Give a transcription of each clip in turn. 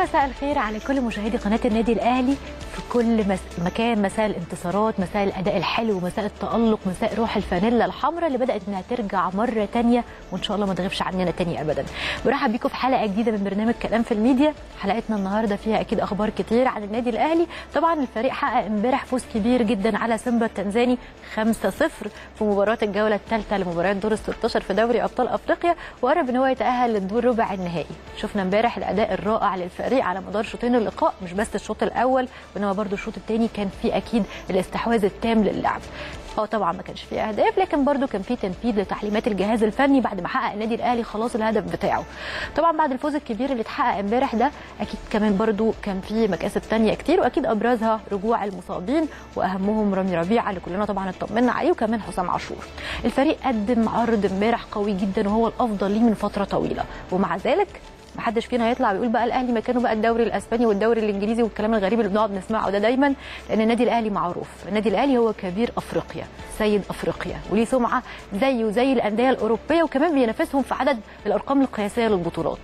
مساء الخير على كل مشاهدي قناة النادي الأهلي في كل مكان. مساء الانتصارات، مساء الأداء الحلو، مساء التألق، مساء روح الفانيلا الحمراء اللي بدأت انها ترجع مرة تانية، وإن شاء الله ما تغيبش عننا تاني أبدا. برحب بيكم في حلقة جديدة من برنامج كلام في الميديا. حلقتنا النهاردة فيها أكيد أخبار كتير عن النادي الأهلي. طبعا الفريق حقق امبارح فوز كبير جدا على سيمبا التنزاني 5-0 في مباراة الجولة الثالثة لمباريات دور ال 16 في دوري أبطال أفريقيا، وقرب ان هو يتأهل للدور ربع النهائي. شفنا امبارح الأداء الرائع للفريق على مدار شوطين اللقاء، مش بس الشوط الاول وانما برضو الشوط الثاني كان فيه اكيد الاستحواذ التام للعب. طبعا ما كانش فيه اهداف، لكن برضو كان فيه تنفيذ لتعليمات الجهاز الفني بعد ما حقق النادي الاهلي خلاص الهدف بتاعه. طبعا بعد الفوز الكبير اللي اتحقق امبارح ده اكيد كمان برضو كان فيه مكاسب ثانيه كتير، واكيد ابرزها رجوع المصابين واهمهم رامي ربيعه اللي كلنا طبعا اطمنا عليه، وكمان حسام عاشور. الفريق قدم عرض امبارح قوي جدا وهو الافضل ليه من فتره طويله، ومع ذلك محدش فينا هيطلع ويقول بقى الاهلي مكانه بقى الدوري الاسباني والدوري الانجليزي والكلام الغريب اللي بنقعد نسمعه ده دايما، لان النادي الاهلي معروف. النادي الاهلي هو كبير افريقيا، سيد افريقيا، وليه سمعه زيه وزي الانديه الاوروبيه، وكمان بينافسهم في عدد الارقام القياسيه للبطولات.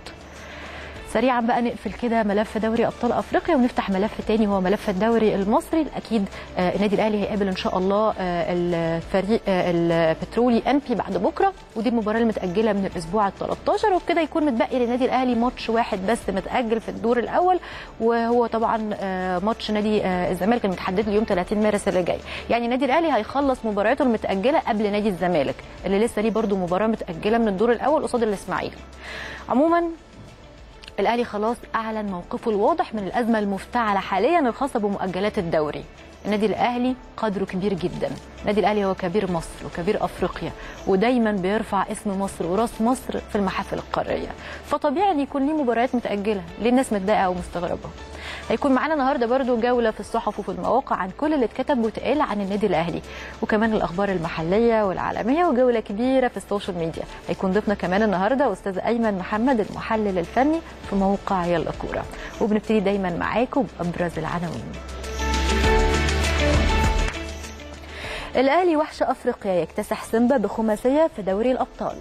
سريعا بقى نقفل كده ملف دوري ابطال افريقيا ونفتح ملف تاني هو ملف الدوري المصري. اكيد النادي الاهلي هيقابل ان شاء الله الفريق البترولي انبي بعد بكره، ودي المباراه المتاجله من الاسبوع ال13، وبكده يكون متبقي للنادي الاهلي ماتش واحد بس متاجل في الدور الاول، وهو طبعا ماتش نادي الزمالك المتحدد له يوم 30 مارس اللي جاي. يعني النادي الاهلي هيخلص مبارياته المتاجله قبل نادي الزمالك اللي لسه ليه برده مباراه متاجله من الدور الاول قصاد الاسماعيلي. عموما الأهلي خلاص أعلن موقفه الواضح من الأزمة المفتعلة حاليا الخاصة بمؤجلات الدوري. النادي الأهلي قدره كبير جدا، النادي الأهلي هو كبير مصر وكبير أفريقيا، ودايما بيرفع اسم مصر وراس مصر في المحافل القارية، فطبيعي أن يكون ليه مباريات متأجلة. ليه الناس متضايقة ومستغربة؟ هيكون معانا النهارده برضو جولة في الصحف وفي المواقع عن كل اللي اتكتب واتقال عن النادي الأهلي، وكمان الأخبار المحلية والعالمية، وجولة كبيرة في السوشيال ميديا. هيكون ضيفنا كمان النهارده أستاذ أيمن محمد المحلل الفني في موقع يلا كورة، وبنبتدي دايما معاكم بأبرز العناوين. الأهلي وحش أفريقيا يكتسح سيمبا بخماسية في دوري الأبطال.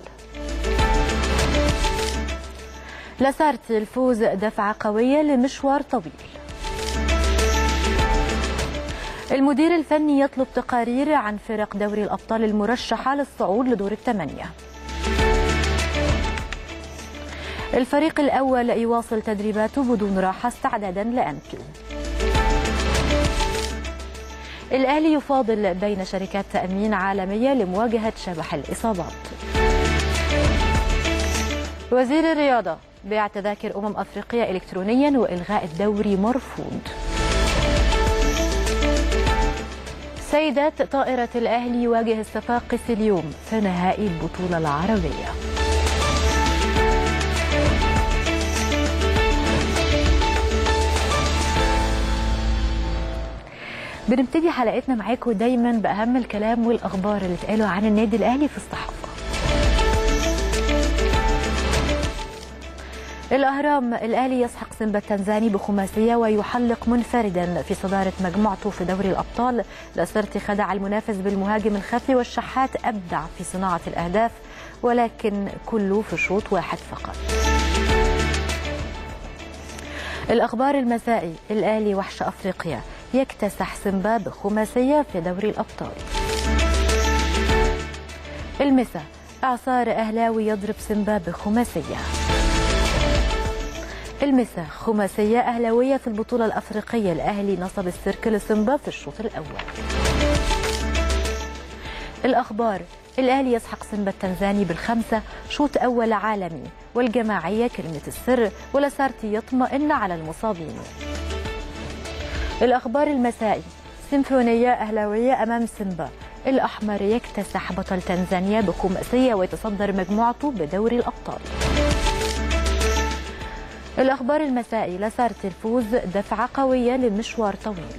لاسارتي الفوز دفعة قوية لمشوار طويل. المدير الفني يطلب تقارير عن فرق دوري الأبطال المرشحة للصعود لدور الثمانية. الفريق الأول يواصل تدريباته بدون راحة استعدادا لأنبي. الأهلي يفاضل بين شركات تأمين عالمية لمواجهة شبح الإصابات. وزير الرياضة بيع تذاكر أفريقيا إلكترونيا وإلغاء الدوري مرفوض. سيدات طائرة الأهلي يواجه الصفاقس اليوم في نهائي البطولة العربية. بنبتدي حلقتنا معاكم دايما بأهم الكلام والأخبار اللي اتقالوا عن النادي الأهلي في الصحافة. الأهرام الأهلي يسحق سيمبا التنزاني بخماسية ويحلق منفردا في صدارة مجموعته في دوري الأبطال. لاسارتي خدع المنافس بالمهاجم الخفي، والشحات أبدع في صناعة الأهداف ولكن كله في شوط واحد فقط. الأخبار المسائي الأهلي وحش أفريقيا يكتسح سيمبا بخماسية في دوري الأبطال. المسا إعصار أهلاوي يضرب سيمبا بخماسية. المسا خماسية أهلاوية في البطولة الأفريقية، الأهلي نصب السيرك لسيمبا في الشوط الأول. الأخبار الأهلي يسحق سيمبا التنزاني بالخمسة، شوط أول عالمي، والجماعية كلمة السر، ولاسارتي يطمئن على المصابين. الأخبار المسائي سيمفونية أهلاوية أمام سيمبا، الأحمر يكتسح بطل تنزانيا بخماسية ويتصدر مجموعته بدوري الأبطال. الأخبار المسائي لاسارتي الفوز دفعة قوية لمشوار طويل.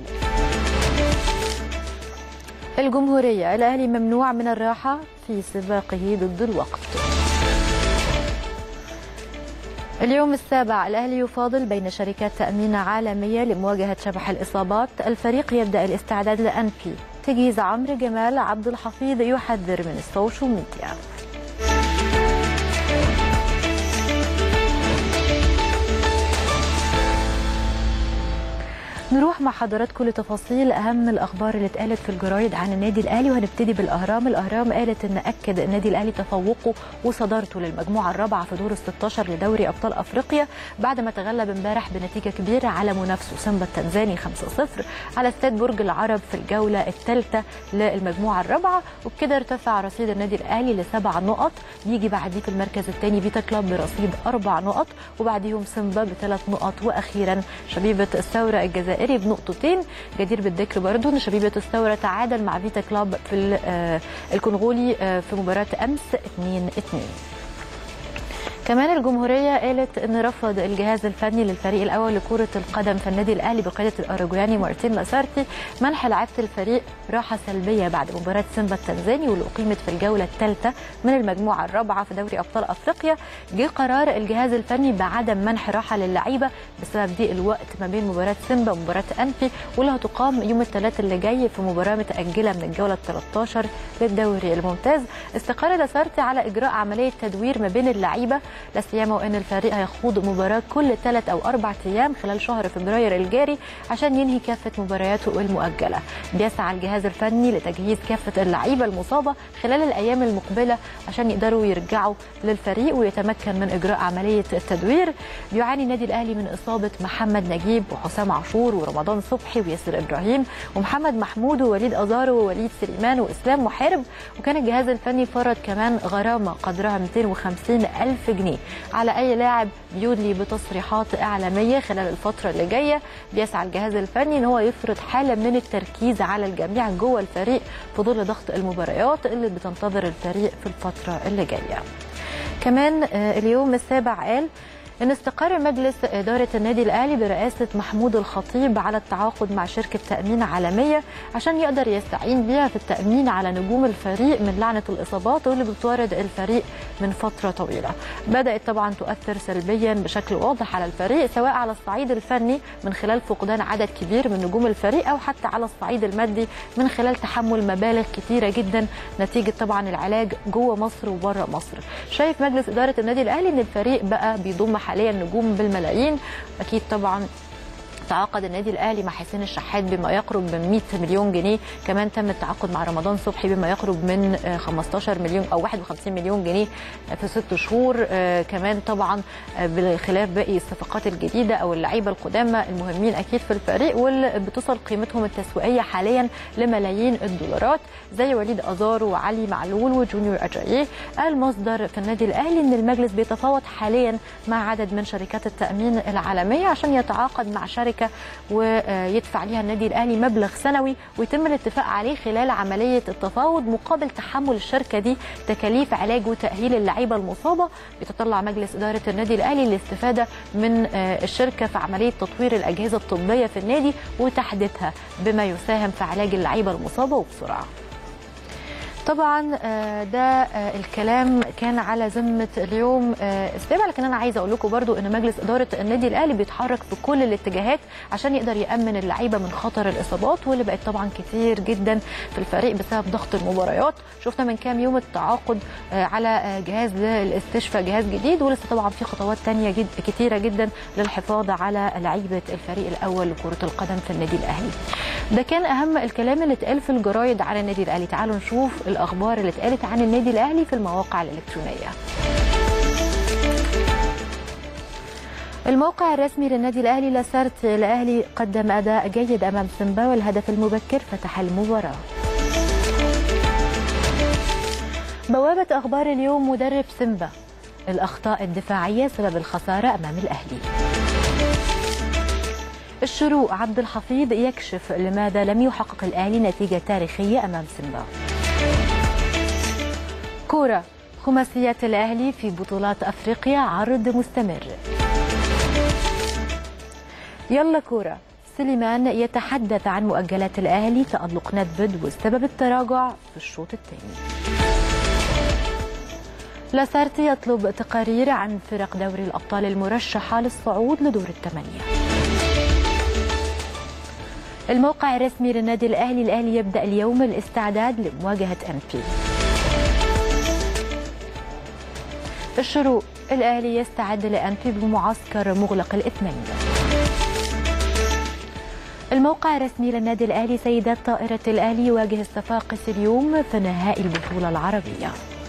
الجمهورية الأهلي ممنوع من الراحة في سباقه ضد الوقت. اليوم السابع الأهلي يفاضل بين شركات تأمين عالمية لمواجهة شبح الإصابات. الفريق يبدأ الاستعداد لأنبي. تجهيز عمرو جمال عبد الحفيظ يحذر من السوشيال ميديا. نروح مع حضراتكم لتفاصيل اهم الاخبار اللي اتقالت في الجرايد عن النادي الاهلي، وهنبتدي بالاهرام. الاهرام قالت ان اكد النادي الاهلي تفوقه وصدارته للمجموعه الرابعه في دور ال16 لدوري ابطال افريقيا بعد ما تغلب امبارح بنتيجه كبيره على منافسه سيمبا التنزاني 5-0 على استاد برج العرب في الجوله الثالثه للمجموعه الرابعه، وبكده ارتفع رصيد النادي الاهلي ل7 نقط. يجي بعديه في المركز الثاني فيتا كلوب برصيد 4 نقط، وبعديهم سيمبا ب3 نقط، واخيرا شبيبه الثوره الجزائري بنقطتين. جدير بالذكر برضو ان شبيبه الثوره تعادل مع فيتا كلوب في الكونغولي في مباراه امس 2-2. كمان الجمهورية قالت ان رفض الجهاز الفني للفريق الاول لكرة القدم في النادي الاهلي بقيادة الاوروجواني مارتين لاسارتي منح لعيبة الفريق راحة سلبية بعد مباراة سيمبا التنزاني واللي اقيمت في الجولة الثالثة من المجموعة الرابعة في دوري ابطال افريقيا. جه قرار الجهاز الفني بعدم منح راحة للعيبة بسبب ضيق الوقت ما بين مباراة سيمبا ومباراة انفي، واللي هتقام يوم الثلاث اللي جاي في مباراة متأجلة من الجولة 13 للدوري الممتاز. استقر لاسارتي على اجراء عملية تدوير ما بين اللعيبة، لا سيما وان الفريق هيخوض مباراه كل 3 أو 4 ايام خلال شهر فبراير الجاري عشان ينهي كافه مبارياته المؤجله. بيسعى الجهاز الفني لتجهيز كافه اللعيبه المصابه خلال الايام المقبله عشان يقدروا يرجعوا للفريق ويتمكن من اجراء عمليه التدوير. بيعاني النادي الاهلي من اصابه محمد نجيب وحسام عاشور ورمضان صبحي وياسر ابراهيم ومحمد محمود ووليد ازارو ووليد سليمان واسلام محارب، وكان الجهاز الفني فرض كمان غرامه قدرها 250,000 جنيه على أي لاعب بيدلي بتصريحات إعلامية خلال الفترة اللي جاية. بيسعى الجهاز الفني إن هو يفرض حالة من التركيز على الجميع جوه الفريق في ظل ضغط المباريات اللي بتنتظر الفريق في الفترة اللي جاية. كمان اليوم السابع قال إن استقر مجلس إدارة النادي الأهلي برئاسة محمود الخطيب على التعاقد مع شركة تأمين عالمية عشان يقدر يستعين بها في التأمين على نجوم الفريق من لعنة الإصابات واللي بتطارد الفريق من فترة طويلة. بدأت طبعا تؤثر سلبيا بشكل واضح على الفريق، سواء على الصعيد الفني من خلال فقدان عدد كبير من نجوم الفريق، أو حتى على الصعيد المادي من خلال تحمل مبالغ كتيرة جدا نتيجة طبعا العلاج جوه مصر وبره مصر. شايف مجلس إدارة النادي الأهلي إن الفريق بقى بيضم حاليا نجوم بالملايين. اكيد طبعا تعاقد النادي الاهلي مع حسين الشحات بما يقرب من 100 مليون جنيه، كمان تم التعاقد مع رمضان صبحي بما يقرب من 15 مليون او 51 مليون جنيه في 6 شهور. كمان طبعا بخلاف باقي الصفقات الجديده او اللعيبه القدامى المهمين اكيد في الفريق واللي بتصل قيمتهم التسويقيه حاليا لملايين الدولارات زي وليد ازارو وعلي معلول وجونيور اجاييه. قال مصدر في النادي الاهلي ان المجلس بيتفاوض حاليا مع عدد من شركات التامين العالميه عشان يتعاقد مع شركه ويدفع ليها النادي الاهلي مبلغ سنوي ويتم الاتفاق عليه خلال عمليه التفاوض مقابل تحمل الشركه دي تكاليف علاج وتاهيل اللعيبه المصابه. بيتطلع مجلس اداره النادي الاهلي للاستفاده من الشركه في عمليه تطوير الاجهزه الطبيه في النادي وتحديثها بما يساهم في علاج اللعيبه المصابه وبسرعه. طبعا ده الكلام كان على ذمه اليوم السابع، لكن انا عايزه اقول لكم برضو ان مجلس اداره النادي الاهلي بيتحرك في كل الاتجاهات عشان يقدر يامن اللعيبه من خطر الاصابات واللي بقت طبعا كتير جدا في الفريق بسبب ضغط المباريات. شفنا من كام يوم التعاقد على جهاز للاستشفاء، جهاز جديد، ولسه طبعا في خطوات ثانيه كتيره جدا للحفاظ على لعيبه الفريق الاول لكره القدم في النادي الاهلي. ده كان اهم الكلام اللي اتقال في الجرايد عن النادي الاهلي. تعالوا نشوف الاخبار اللي اتقالت عن النادي الاهلي في المواقع الالكترونيه. الموقع الرسمي للنادي الاهلي لاسارت الاهلي قدم اداء جيد امام سيمبا والهدف المبكر فتح المباراه. بوابه اخبار اليوم مدرب سيمبا، الاخطاء الدفاعيه سبب الخساره امام الاهلي. الشروق عبد الحفيظ يكشف لماذا لم يحقق الاهلي نتيجه تاريخيه امام سيمبا. كورة، خماسيات الأهلي في بطولات أفريقيا عرض مستمر. يلا كورة، سليمان يتحدث عن مؤجلات الأهلي تألق ندفد وسبب التراجع في الشوط الثاني. لاسارتي يطلب تقارير عن فرق دوري الأبطال المرشحة للصعود لدور الثمانية. الموقع الرسمي للنادي الأهلي، الأهلي يبدأ اليوم الاستعداد لمواجهة أنفي. الشروق، الأهلي يستعد لأنفي بمعسكر مغلق الاثنين. الموقع الرسمي للنادي الأهلي: سيدات طائرة الأهلي يواجه الصفاقس اليوم في نهائي البطولة العربية.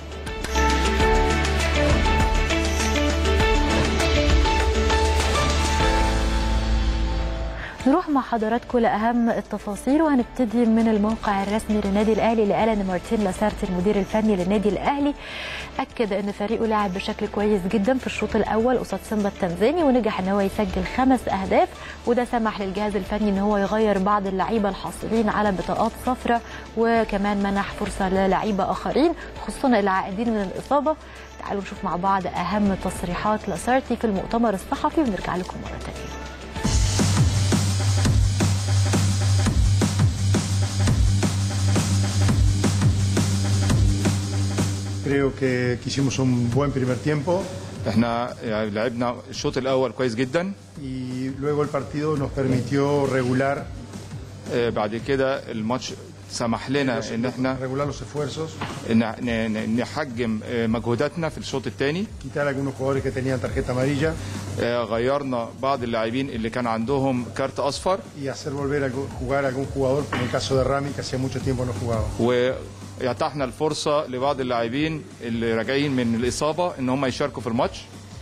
نروح مع حضراتكم لأهم التفاصيل، وهنبتدي من الموقع الرسمي للنادي الأهلي اللي قال ان مارتين لاسارت المدير الفني للنادي الأهلي أكد ان فريقه لعب بشكل كويس جدا في الشوط الأول قصاد سيمبا التنزاني، ونجح ان هو يسجل 5 أهداف، وده سمح للجهاز الفني ان هو يغير بعض اللعيبة الحاصلين على بطاقات صفراء، وكمان منح فرصة للعيبة آخرين خصوصا العائدين من الإصابة. تعالوا نشوف مع بعض أهم تصريحات لاسارتي في المؤتمر الصحفي ونرجع لكم مرة ثانية. Creo que hicimos un buen primer tiempo. احنا لعبنا الشوط الاول كويس جدا. Y luego el partido nos permitió regular. بعد كده الماتش سمح لنا ان احنا regular los esfuerzos. نحجم مجهوداتنا في الشوط الثاني. Quitar algunos jugadores que tenían tarjeta amarilla. غيرنا بعض اللاعبين اللي كان عندهم كارت اصفر. Y hacer volver a jugar a algún jugador, en el caso de Rami, que hacía mucho tiempo no jugaba. ويتحنا الفرصه لبعض اللاعبين اللي راجعين من الاصابه ان هم يشاركوا في الماتش.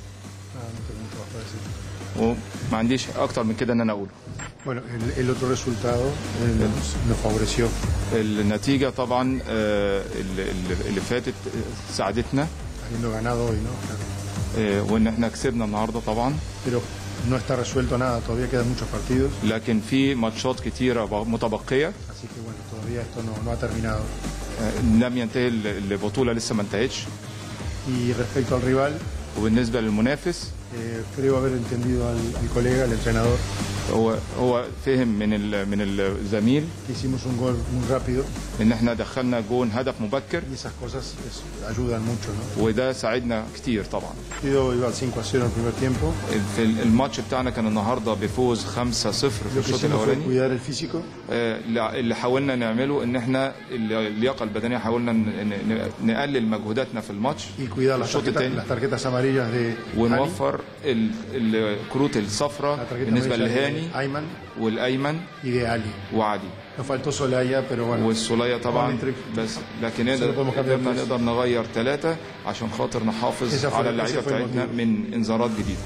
وما عنديش اكتر من كده ان انا اقوله. Bueno, el otro resultado nos favoreció. النتيجه طبعا اللي فاتت ساعدتنا. Habiendo ganado hoy, ¿no? وان احنا كسبنا النهارده طبعا. Pero no está resuelto nada, todavía quedan muchos partidos. لكن في ماتشات كتيره متبقيه. Así que bueno, todavía esto no ha terminado. لم ينتهي البطوله، لسه ما انتهتش. Y respecto al rival, وبالنسبه للمنافس creo haber entendido al colega, el entrenador. هو فهم من الزميل. Hicimos un gol muy rápido. ان احنا دخلنا جون هدف مبكر. Y esas cosas ayudan mucho, ¿no? وده ساعدنا كتير طبعا. Iba al 5-0 el primer tiempo. في الماتش بتاعنا كان النهارده بفوز 5-0 في الشوط الاولاني. cuidar el físico. اللي حاولنا نعمله ان احنا اللياقه البدنيه حاولنا نقلل مجهوداتنا في الماتش. Y cuidar las tarjetas amarillas de ونوفر الكروت الصفراء بالنسبه لهاني والايمن وعلي. Nos faltó Solaya, pero bueno. والسولية طبعا بس لكن نقدر نغير 3 عشان خاطر نحافظ على اللعيبه بتاعتنا من انذارات جديده.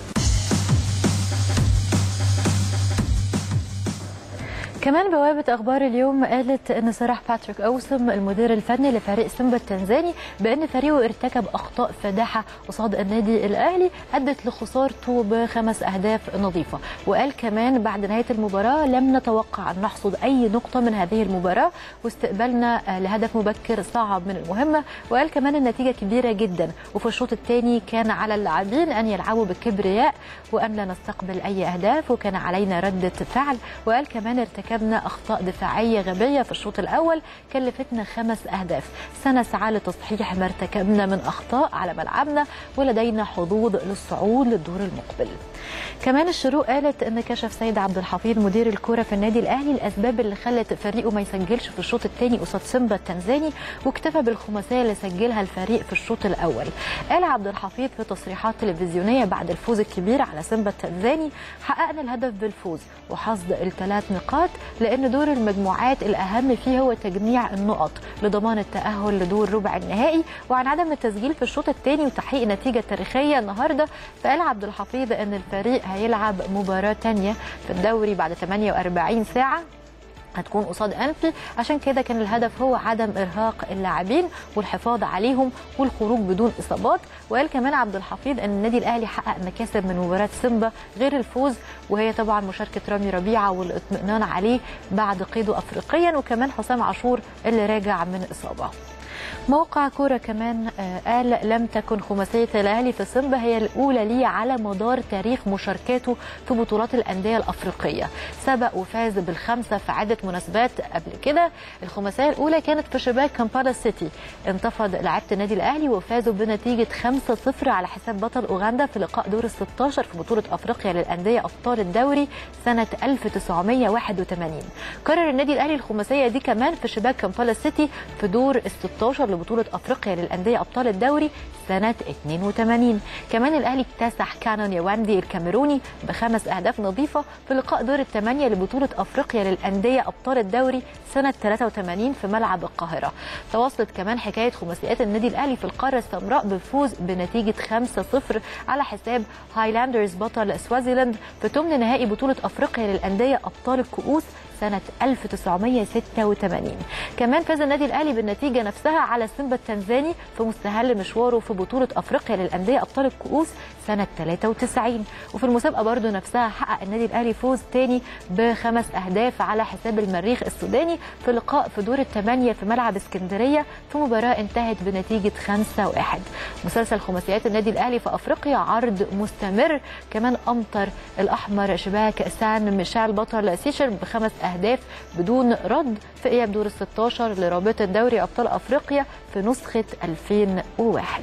كمان بوابة أخبار اليوم قالت أن صرح باتريك أوسم المدير الفني لفريق سيمبا التنزاني بأن فريقه ارتكب أخطاء فادحة قصاد النادي الأهلي أدت لخسارته ب5 أهداف نظيفة، وقال كمان بعد نهاية المباراة لم نتوقع أن نحصد أي نقطة من هذه المباراة واستقبالنا لهدف مبكر صعب من المهمة، وقال كمان النتيجة كبيرة جدا وفي الشوط الثاني كان على اللاعبين أن يلعبوا بكبرياء وأن لا نستقبل أي أهداف وكان علينا ردة فعل، وقال كمان ارتكبنا أخطاء دفاعية غبية في الشوط الأول كلفتنا 5 أهداف، سنسعى لتصحيح ما ارتكبنا من أخطاء على ملعبنا ولدينا حظوظ للصعود للدور المقبل. كمان الشروق قالت ان كشف سيد عبد الحفيظ مدير الكوره في النادي الاهلي الاسباب اللي خلت فريقه ما يسجلش في الشوط الثاني قصاد سيمبا التنزاني واكتفى بالخماسيه اللي سجلها الفريق في الشوط الاول. قال عبد الحفيظ في تصريحات تلفزيونيه بعد الفوز الكبير على سيمبا التنزاني: حققنا الهدف بالفوز وحصد ال3 نقاط لان دور المجموعات الاهم فيه هو تجميع النقط لضمان التاهل لدور ربع النهائي وعن عدم التسجيل في الشوط الثاني وتحقيق نتيجه تاريخيه النهارده. فقال عبد الحفيظ ان الفريق هيلعب مباراة تانية في الدوري بعد 48 ساعة هتكون قصاد أنفي، عشان كده كان الهدف هو عدم إرهاق اللاعبين والحفاظ عليهم والخروج بدون إصابات. وقال كمان عبد الحفيظ أن النادي الأهلي حقق مكاسب من مباراة سيمبا غير الفوز، وهي طبعا مشاركة رامي ربيعة والاطمئنان عليه بعد قيده أفريقيا، وكمان حسام عاشور اللي راجع من إصابة. موقع كورة كمان قال لم تكن خماسية الأهلي في سيمبا هي الأولى ليه على مدار تاريخ مشاركاته في بطولات الأندية الأفريقية، سبق وفاز بال5 في عدة مناسبات قبل كده. الخماسية الأولى كانت في شباك كامبالا سيتي، انتفض لعيبة النادي الأهلي وفازوا بنتيجة 5-0 على حساب بطل أوغندا في لقاء دور ال16 في بطولة أفريقيا للأندية أبطال الدوري سنة 1981. كرر النادي الأهلي الخماسية دي كمان في شباك كامبالا سيتي في دور ال16 لبطولة أفريقيا للأندية أبطال الدوري سنة 82. كمان الأهلي اكتسح كانون يواندي الكاميروني ب5 أهداف نظيفة في لقاء دور الثمانية لبطولة أفريقيا للأندية أبطال الدوري سنة 83 في ملعب القاهرة. تواصلت كمان حكاية خماسيات النادي الأهلي في القارة السمراء بفوز بنتيجة 5-0 على حساب هايلاندرز بطل سوازيلاند في ثمن نهائي بطولة أفريقيا للأندية أبطال الكؤوس سنة 1986. كمان فاز النادي الأهلي بالنتيجة نفسها على سيمبا التنزاني في مستهل مشواره في بطولة أفريقيا للأندية أبطال الكؤوس سنة 93. وفي المسابقة برضو نفسها حقق النادي الأهلي فوز تاني ب5 أهداف على حساب المريخ السوداني في لقاء في دور الثمانية في ملعب اسكندرية في مباراة انتهت بنتيجة 5-1. مسلسل خماسيات النادي الأهلي في أفريقيا عرض مستمر. كمان أمطر الأحمر شباك سان ميشيل بطل سيشر ب5 أهداف بدون رد في إياب دور ال16 لرابطة دوري أبطال أفريقيا في نسخة 2001.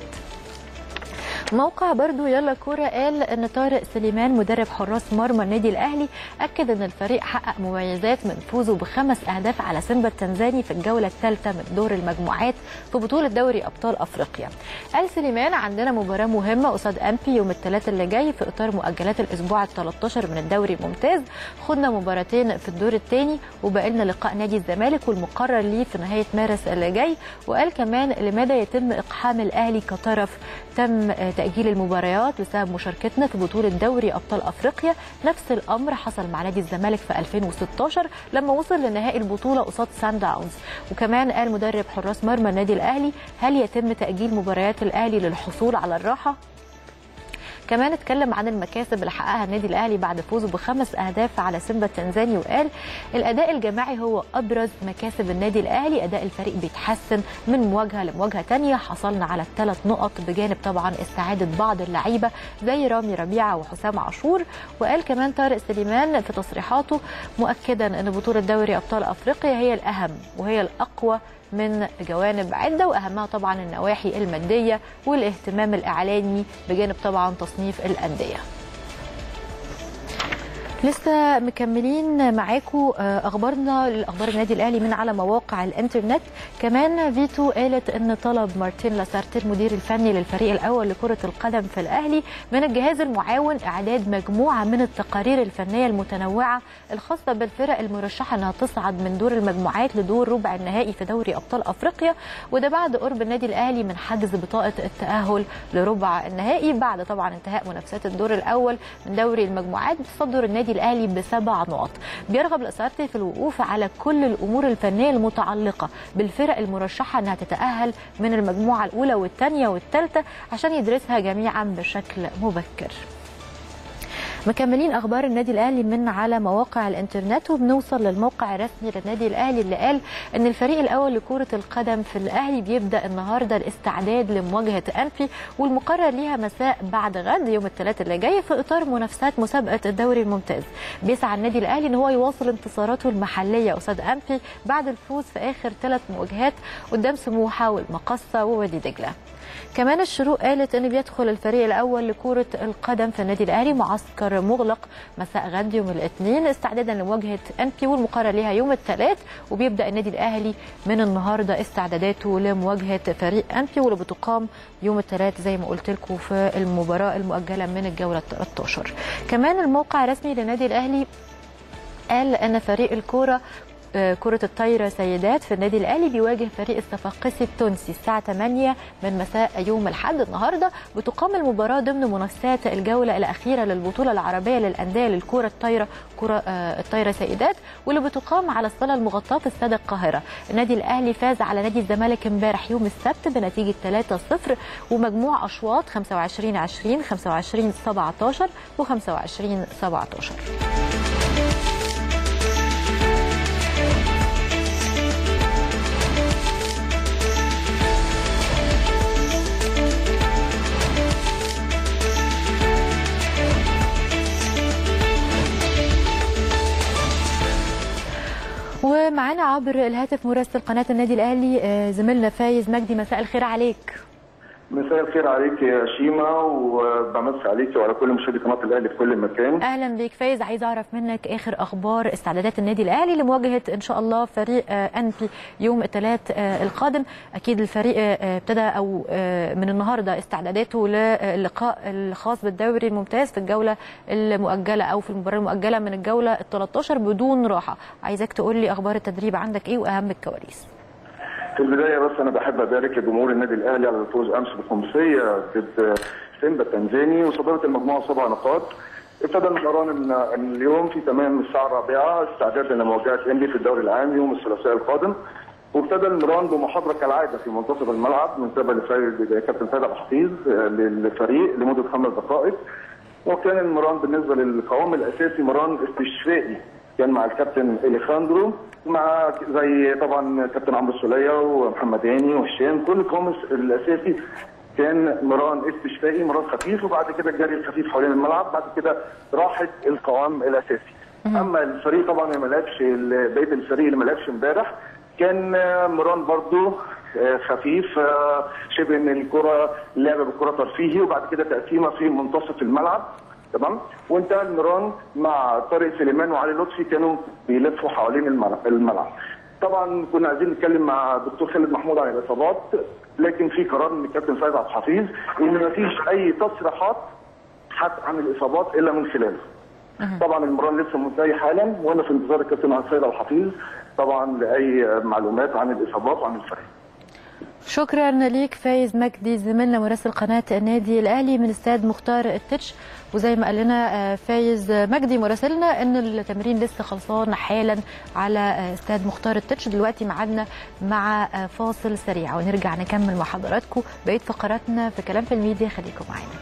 موقع برضو يلا كورة قال ان طارق سليمان مدرب حراس مرمى النادي الاهلي اكد ان الفريق حقق مميزات من فوزه ب5 أهداف على سيمبا التنزاني في الجولة الثالثة من دور المجموعات في بطولة دوري ابطال افريقيا. قال سليمان عندنا مباراة مهمة قصاد امبي يوم الثلاث اللي جاي في اطار مؤجلات الاسبوع ال13 من الدوري الممتاز. خدنا مباراتين في الدور الثاني وبقى لنا لقاء نادي الزمالك والمقرر ليه في نهاية مارس اللي جاي. وقال كمان لماذا يتم اقحام الاهلي كطرف تم تأجيل المباريات بسبب مشاركتنا في بطولة دوري أبطال أفريقيا. نفس الأمر حصل مع نادي الزمالك في 2016 لما وصل لنهائي البطولة قصاد سان داونز. وكمان قال مدرب حراس مرمى النادي الأهلي هل يتم تأجيل مباريات الأهلي للحصول على الراحة؟ كمان اتكلم عن المكاسب اللي حققها النادي الاهلي بعد فوزه ب5 أهداف على سيمبا التنزاني وقال الاداء الجماعي هو ابرز مكاسب النادي الاهلي. اداء الفريق بيتحسن من مواجهه لمواجهه ثانيه. حصلنا على 3 نقط بجانب طبعا استعاده بعض اللعيبه زي رامي ربيعه وحسام عاشور. وقال كمان طارق سليمان في تصريحاته مؤكدا ان بطوله دوري ابطال افريقيا هي الاهم وهي الاقوى من جوانب عدة واهمها طبعا النواحي المادية والاهتمام الاعلامي بجانب طبعا تصنيف الاندية. لسه مكملين معاكم اخبارنا الاخبار النادي الاهلي من على مواقع الانترنت. كمان فيتو قالت ان طلب مارتين لاسارتي المدير الفني للفريق الاول لكرة القدم في الاهلي من الجهاز المعاون اعداد مجموعة من التقارير الفنية المتنوعة الخاصة بالفرق المرشحة انها تصعد من دور المجموعات لدور ربع النهائي في دوري ابطال افريقيا. وده بعد قرب النادي الاهلي من حجز بطاقة التأهل لربع النهائي بعد طبعا انتهاء منافسات الدور الاول من دوري المجموعات بتصدر النادي الاهلي ب7 نقط. بيرغب لاسارتي في الوقوف على كل الامور الفنيه المتعلقه بالفرق المرشحه انها تتاهل من المجموعه الاولى والثانيه والثالثه عشان يدرسها جميعا بشكل مبكر. مكملين اخبار النادي الاهلي من على مواقع الانترنت وبنوصل للموقع الرسمي للنادي الاهلي اللي قال ان الفريق الاول لكره القدم في الاهلي بيبدا النهارده الاستعداد لمواجهه انفي والمقرر ليها مساء بعد غد يوم الثلاث اللي جاي في اطار منافسات مسابقه الدوري الممتاز. بيسعى النادي الاهلي ان هو يواصل انتصاراته المحليه قصاد انفي بعد الفوز في اخر 3 مواجهات قدام سموحه والمقصه ووادي دجله. كمان الشروق قالت ان بيدخل الفريق الاول لكره القدم في النادي الاهلي معسكر مغلق مساء غد يوم الاثنين استعدادا لمواجهه انبي والمقرر ليها يوم الثلاث. وبيبدا النادي الاهلي من النهارده استعداداته لمواجهه فريق انبي واللي بتقام يوم الثلاث زي ما قلت لكم في المباراه المؤجله من الجوله 13. كمان الموقع الرسمي للنادي الاهلي قال ان فريق الكوره كرة الطايرة سيدات في النادي الأهلي بيواجه فريق الصفاقسي التونسي الساعة 8 من مساء يوم الأحد النهاردة. بتقام المباراة ضمن منافسات الجولة الأخيرة للبطولة العربية للأندية للكرة الطايرة الطايرة سيدات واللي بتقام على الصالة المغطاة في استاد القاهرة. النادي الأهلي فاز على نادي الزمالك امبارح يوم السبت بنتيجة 3-0 ومجموع أشواط 25-20 25-17 و25-17. ومعانا عبر الهاتف مراسل قناة النادي الأهلي زميلنا فايز مجدي. مساء الخير عليك. مساء الخير عليك يا شيما، وبمسي عليك وعلى كل مشاهدي قناه الاهلي في كل مكان. اهلا بيك فايز، عايز اعرف منك اخر اخبار استعدادات النادي الاهلي لمواجهه ان شاء الله فريق انبي يوم الثلاث القادم. اكيد الفريق ابتدى او من النهارده استعداداته للقاء الخاص بالدوري الممتاز في الجوله المؤجله او في المباراه المؤجله من الجوله ال 13 بدون راحه. عايزك تقول لي اخبار التدريب عندك ايه واهم الكواليس. في البدايه بس انا بحب ابارك لجمهور النادي الاهلي على الفوز امس بالخماسيه ضد سيمبا التنزاني وصداره المجموعه 7 نقاط. ابتدى المران اليوم في تمام الساعه 4 استعدادا لمواجهه انبي في الدوري العام يوم الثلاثاء القادم. وابتدى المران بمحاضره كالعاده في منتصف الملعب من قبل كابتن سيد ابو حفيظ للفريق لمده 5 دقائق. وكان المران بالنسبه للقوام الاساسي مران استشفائي، كان مع الكابتن اليخاندرو، مع زي طبعا كابتن عمرو السوليه ومحمد هاني وهشام. كل القوام الاساسي كان مران استشفائي، مران خفيف، وبعد كده الجري الخفيف حوالين الملعب، بعد كده راحت القوام الاساسي. اما الفريق طبعا ما لعبش، بقيه الفريق اللي ما لعبش امبارح كان مران برضو خفيف، شبه ان الكره لعبه بالكره ترفيهي وبعد كده تقسيمه في منتصف الملعب. تمام. وانتهى المران مع طارق سليمان وعلي لطفي كانوا بيلفوا حوالين الملعب. طبعا كنا عايزين نتكلم مع الدكتور خالد محمود عن الاصابات، لكن في قرار من الكابتن سيد عبد الحفيظ ان ما فيش اي تصريحات حتى عن الاصابات الا من خلاله. طبعا المران لسه منتهي حالا وانا في انتظار الكابتن سيد عبد الحفيظ طبعا لاي معلومات عن الاصابات وعن الفريق. شكرا ليك فايز مجدي زميلنا مراسل قناه النادي الاهلي من استاد مختار التتش. وزي ما قال لنا فايز مجدي مراسلنا ان التمرين لسه خلصان حالا على استاد مختار التتش. دلوقتي ميعادنا مع فاصل سريع ونرجع نكمل مع حضراتكم بقيه فقراتنا في كلام في الميديا. خليكم معانا.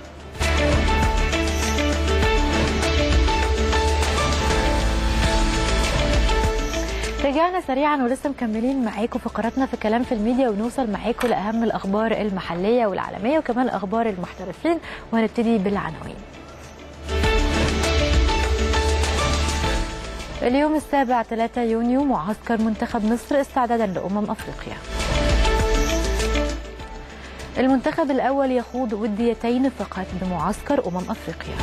رجعنا سريعا ولسه مكملين معاكم فقراتنا في كلام في الميديا ونوصل معاكم لاهم الاخبار المحليه والعالميه وكمان اخبار المحترفين، وهنبتدي بالعناوين. اليوم السابع 3 يونيو معسكر منتخب مصر استعدادا لأمم أفريقيا. المنتخب الأول يخوض وديتين فقط بمعسكر أفريقيا.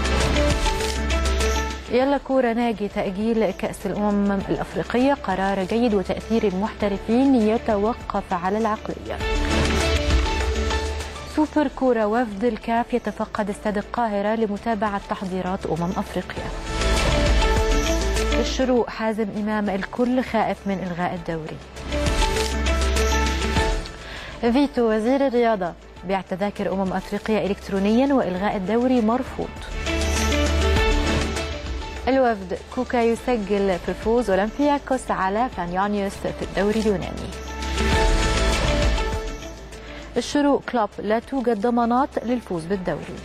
يلا كورة ناجي تأجيل كأس الأمم الأفريقية قرار جيد وتأثير المحترفين يتوقف على العقلية. سوبر كورة وفد الكاف يتفقد استاد القاهرة لمتابعة تحضيرات أفريقيا. الشروق حازم إمام الكل خائف من إلغاء الدوري. فيتو وزير الرياضة بيع تذاكر أفريقيا إلكترونيا وإلغاء الدوري مرفوض. الوفد كوكا يسجل في فوز أولمبياكوس على فانيانيوس في الدوري اليوناني. الشروق كلوب لا توجد ضمانات للفوز بالدوري.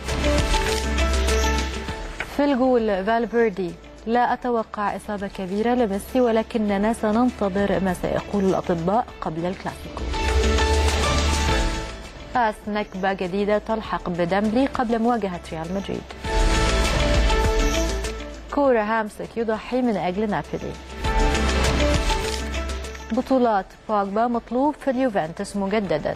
في الجول فالفيردي لا أتوقع إصابة كبيرة لميسي ولكننا سننتظر ما سيقول الأطباء قبل الكلاسيكو. فاس نكبة جديدة تلحق بدمبلي قبل مواجهة ريال مدريد. كورة هامسك يضحي من أجل نابولي. بطولات بوجبا مطلوب في اليوفنتوس مجددا.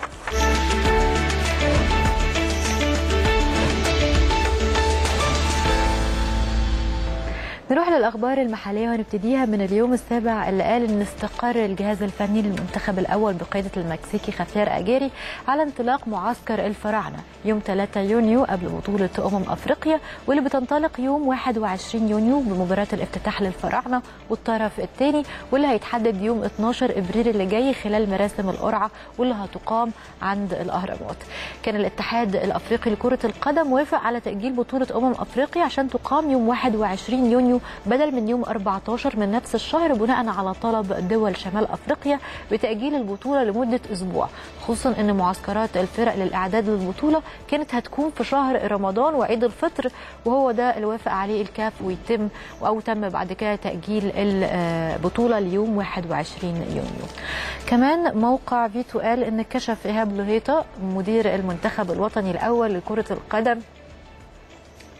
نروح للأخبار المحلية ونبتديها من اليوم السابع اللي قال إن استقر الجهاز الفني للمنتخب الأول بقيادة المكسيكي خافير أجيري على انطلاق معسكر الفراعنة يوم 3 يونيو قبل بطولة أفريقيا واللي بتنطلق يوم 21 يونيو بمباراة الافتتاح للفراعنة والطرف الثاني واللي هيتحدد يوم 12 إبريل اللي جاي خلال مراسم القرعة واللي هتقام عند الأهرامات. كان الاتحاد الأفريقي لكرة القدم وافق على تأجيل بطولة أفريقيا عشان تقام يوم 21 يونيو بدل من يوم 14 من نفس الشهر بناء على طلب دول شمال أفريقيا بتأجيل البطولة لمدة أسبوع، خصوصا أن معسكرات الفرق للإعداد للبطولة كانت هتكون في شهر رمضان وعيد الفطر، وهو ده اللي وافق عليه الكاف تم بعد كده تأجيل البطولة ليوم 21 يونيو. كمان موقع فيتو قال أن كشف إيهاب لوهيطة مدير المنتخب الوطني الأول لكرة القدم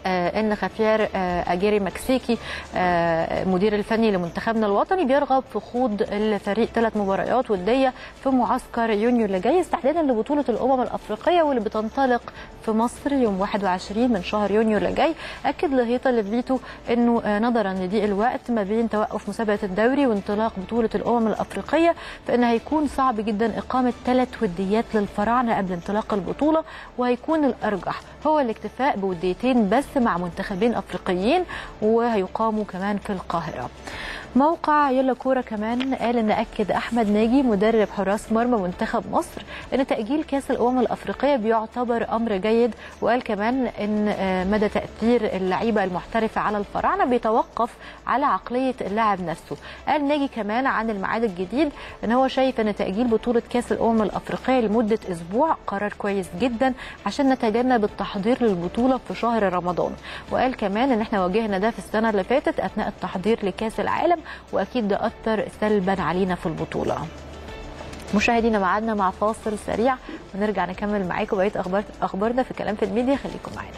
ان خافير اجيري مكسيكي مدير الفني لمنتخبنا الوطني بيرغب في خوض الفريق 3 مباريات وديه في معسكر يونيو اللي جاي استعدادا لبطوله الامم الافريقيه واللي بتنطلق في مصر يوم 21 من شهر يونيو اللي جاي. اكد لهيطه لفيتو انه نظرا لضيق الوقت ما بين توقف مسابقه الدوري وانطلاق بطوله الامم الافريقيه فان هيكون صعب جدا اقامه 3 وديات للفراعنه قبل انطلاق البطوله، وهيكون الارجح هو الاكتفاء بوديتين بس مع منتخبين افريقيين وهيقاموا كمان في القاهره. موقع يلا كوره كمان قال ان اكد احمد ناجي مدرب حراس مرمى منتخب مصر ان تاجيل كاس الامم الافريقيه بيعتبر امر جيد، وقال كمان ان مدى تاثير اللعيبه المحترفه على الفراعنه بيتوقف على عقليه اللاعب نفسه. قال ناجي كمان عن الميعاد الجديد ان هو شايف ان تاجيل بطوله كاس الامم الافريقيه لمده اسبوع قرار كويس جدا عشان نتجنب التحضير للبطوله في شهر رمضان. وقال كمان ان احنا واجهنا ده في السنه اللي فاتت اثناء التحضير لكاس العالم واكيد ده اثر سلبا علينا في البطوله. مشاهدينا معادنا مع فاصل سريع ونرجع نكمل معاكم بقيه اخبارنا في كلام في الميديا، خليكم معانا.